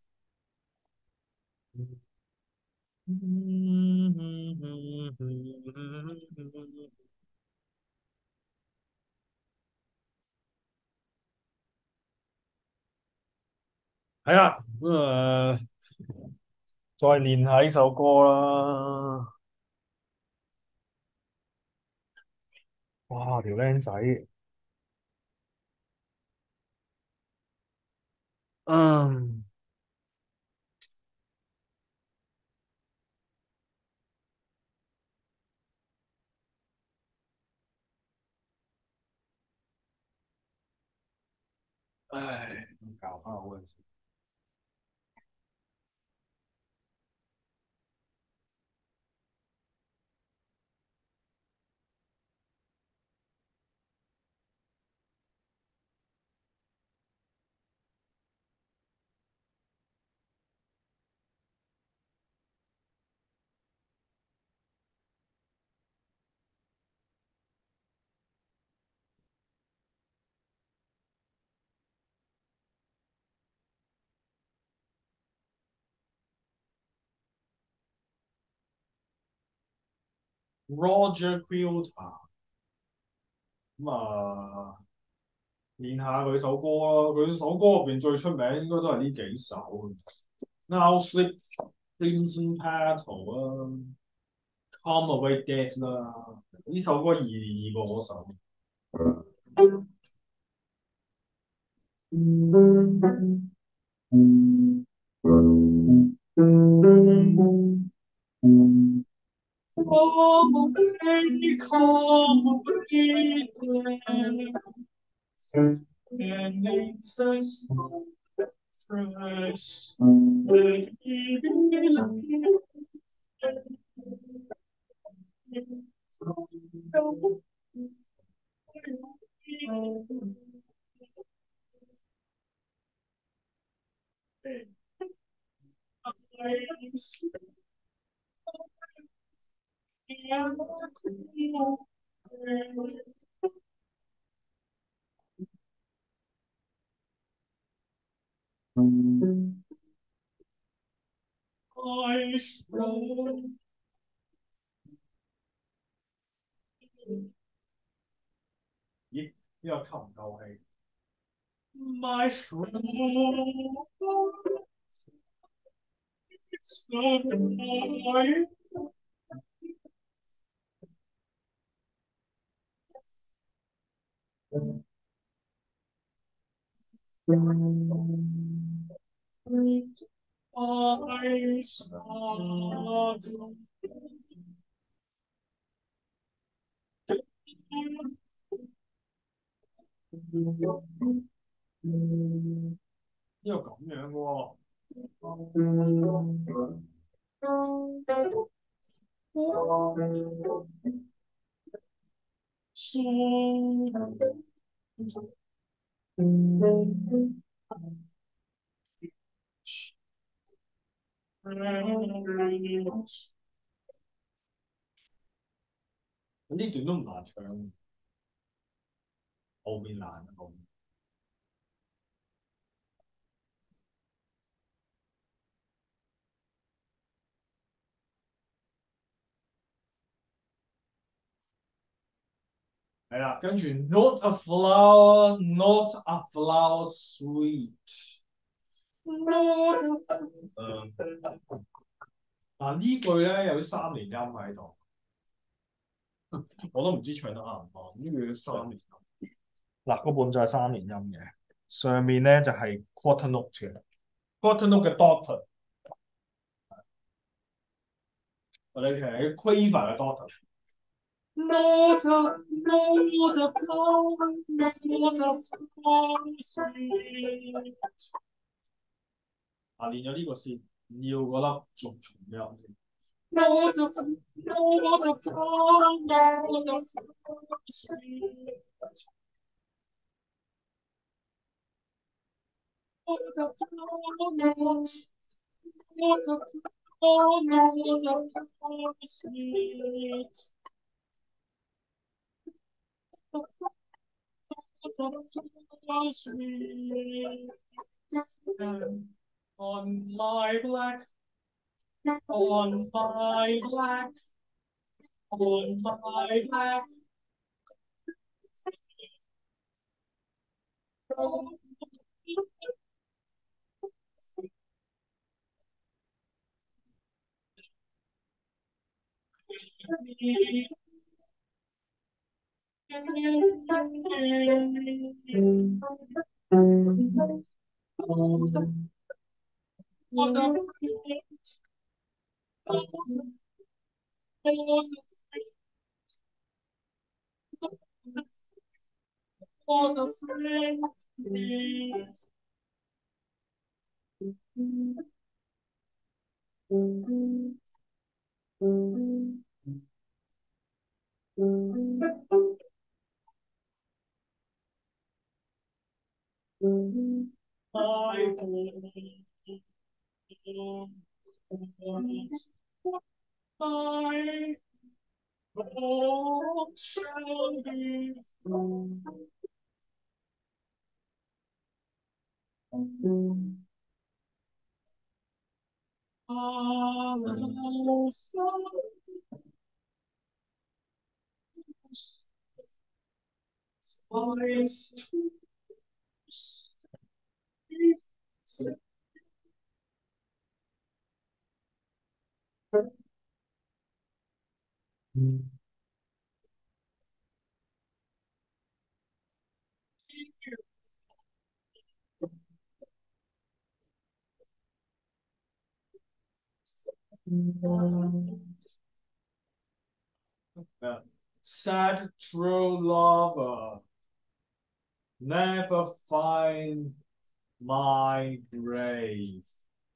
係啦，咁啊，再練下呢首歌啦。哇，條僆仔，嗯，唉，搞翻好嘅事。Roger Quilter，咁啊，練下佢首歌咯。佢首歌入邊最出名應該都係呢幾首，Now Sleep Crimson Petal 啦，Come Away Death 啦，呢首歌易易過嗰首。Come away, come away, and makes us fresh. Let me be like I should. 咦？呢個吸唔夠氣。My soul, it's so high. I saw 呢個咁樣嘅喎。 呢段都唔難唱，後面難啊後面。係啦，跟住 not a flower, not a flower sweet。not a flower 嗱呢句咧有啲三連音喺度，我都唔知唱得啱唔啱。呢句三連音，嗱個伴就係三連音嘅，上面咧就係 quarter note 嘅，quarter note 嘅 daughter，我哋其實 quaver 嘅 daughter。Not a, not a flower, not a flower sweet。啊，練咗呢個先，要嗰粒重重嘅音先。Not a, not a flower, not a flower sweet。Not a flower, not, not a flower, not a flower sweet。Not a flower sweet。On my black, on my black, on my black. I hope shall be sad true lover, never find my grave.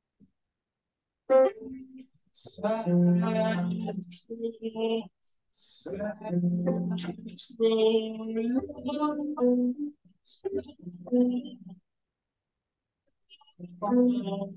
Sad true, sad true love.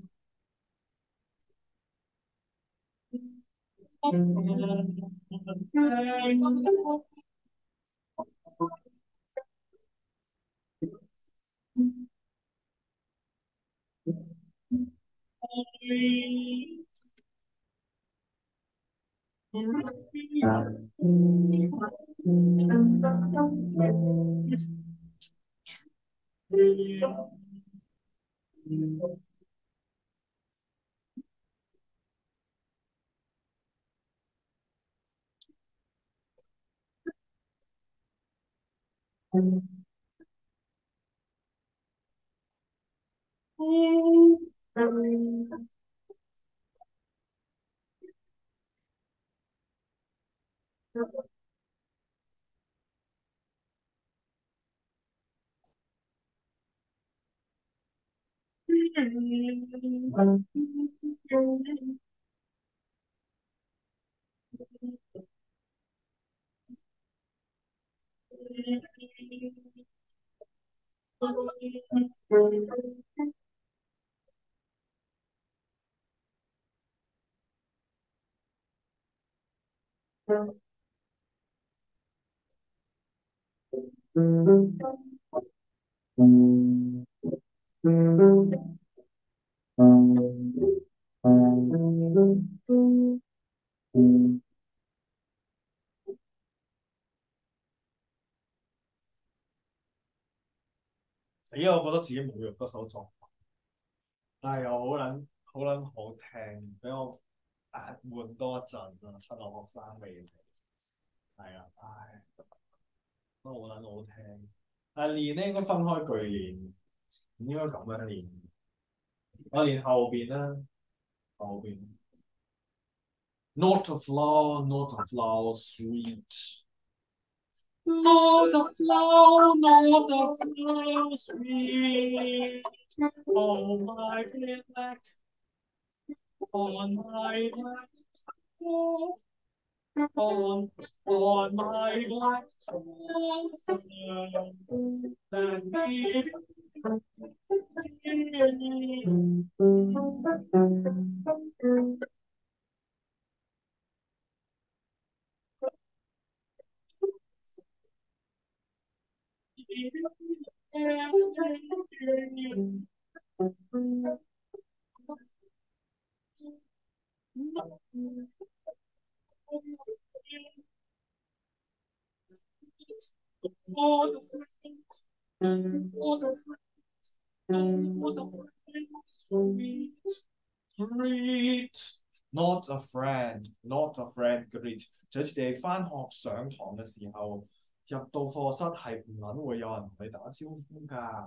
死啊！我覺得自己侮辱得手作，但係又好撚好撚好聽，俾我壓悶多一陣啊！趁我學生未嚟，係啊，唉，都好撚好聽。但係練咧應該分開句練，唔應該咁樣練。我練後邊啦，後邊。Not a flower, not a flower, sweet. Not a flower, not a flower, sweet. Oh my black, on my black, oh, on on my black that baby. Greet, not a friend, not a friend. Greet，就好似你翻學上堂嘅時候，入到課室係唔撚會有人同你打招呼㗎。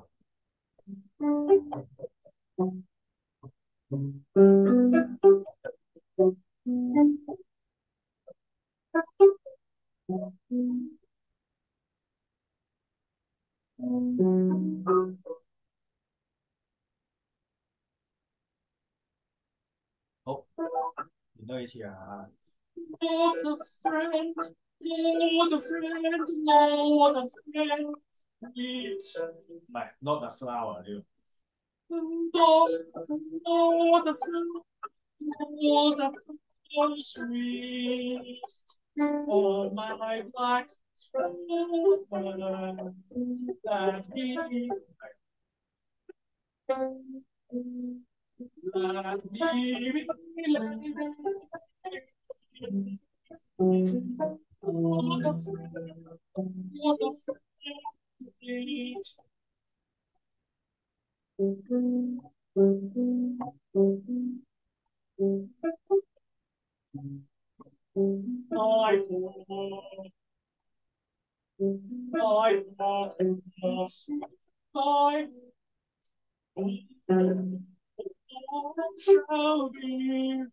好，練多幾次啊！Not a friend, not a friend, not a friend. Greet，唔係 not a flower 呢個。Not, not a friend, not a flower, sweet. Oh my black that he that he what a friend, what a friend. I walk, I walk, I shall be.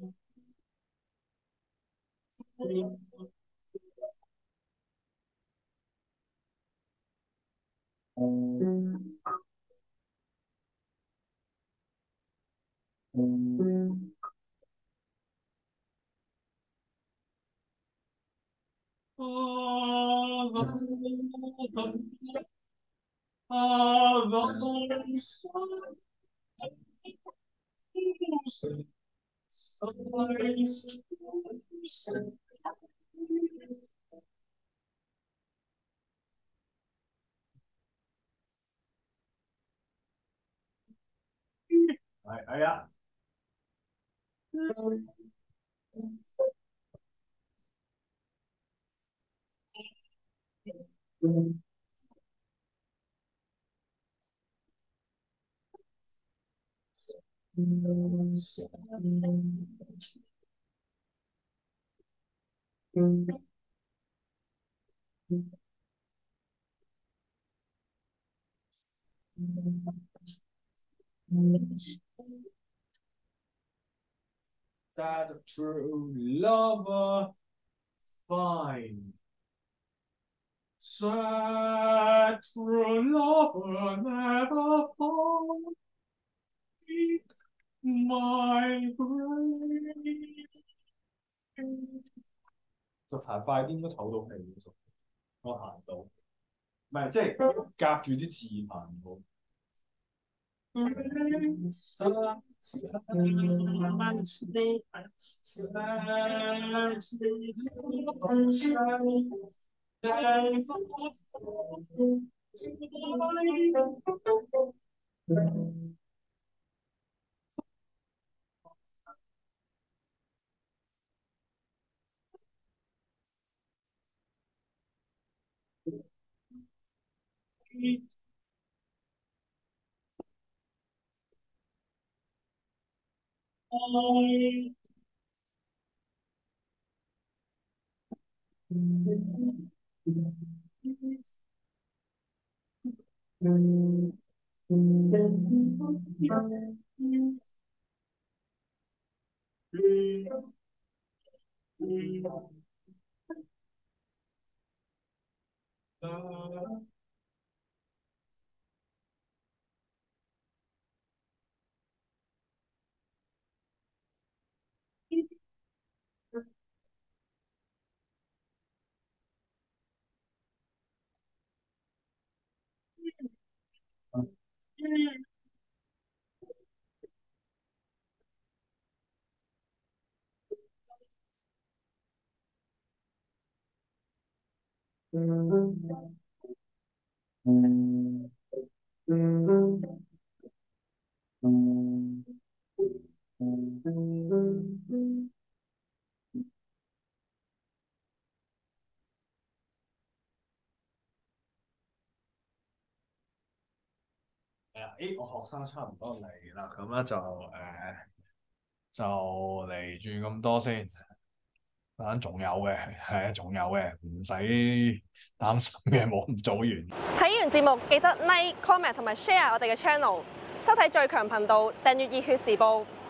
係係啊。That a true lover find. That true lover never found my brain. 就行快啲，應該唞到氣嘅。我行到，唔係即係夾住啲字行喎。係啊，誒，我學生差唔多嚟啦，咁咧就誒、呃、就嚟住咁多先，等陣仲有嘅，係啊，仲有嘅，唔使擔心嘅，冇咁早完。 睇完節目記得 like、comment 同埋 share 我哋嘅 channel，收睇最強頻道，訂閱熱血時報。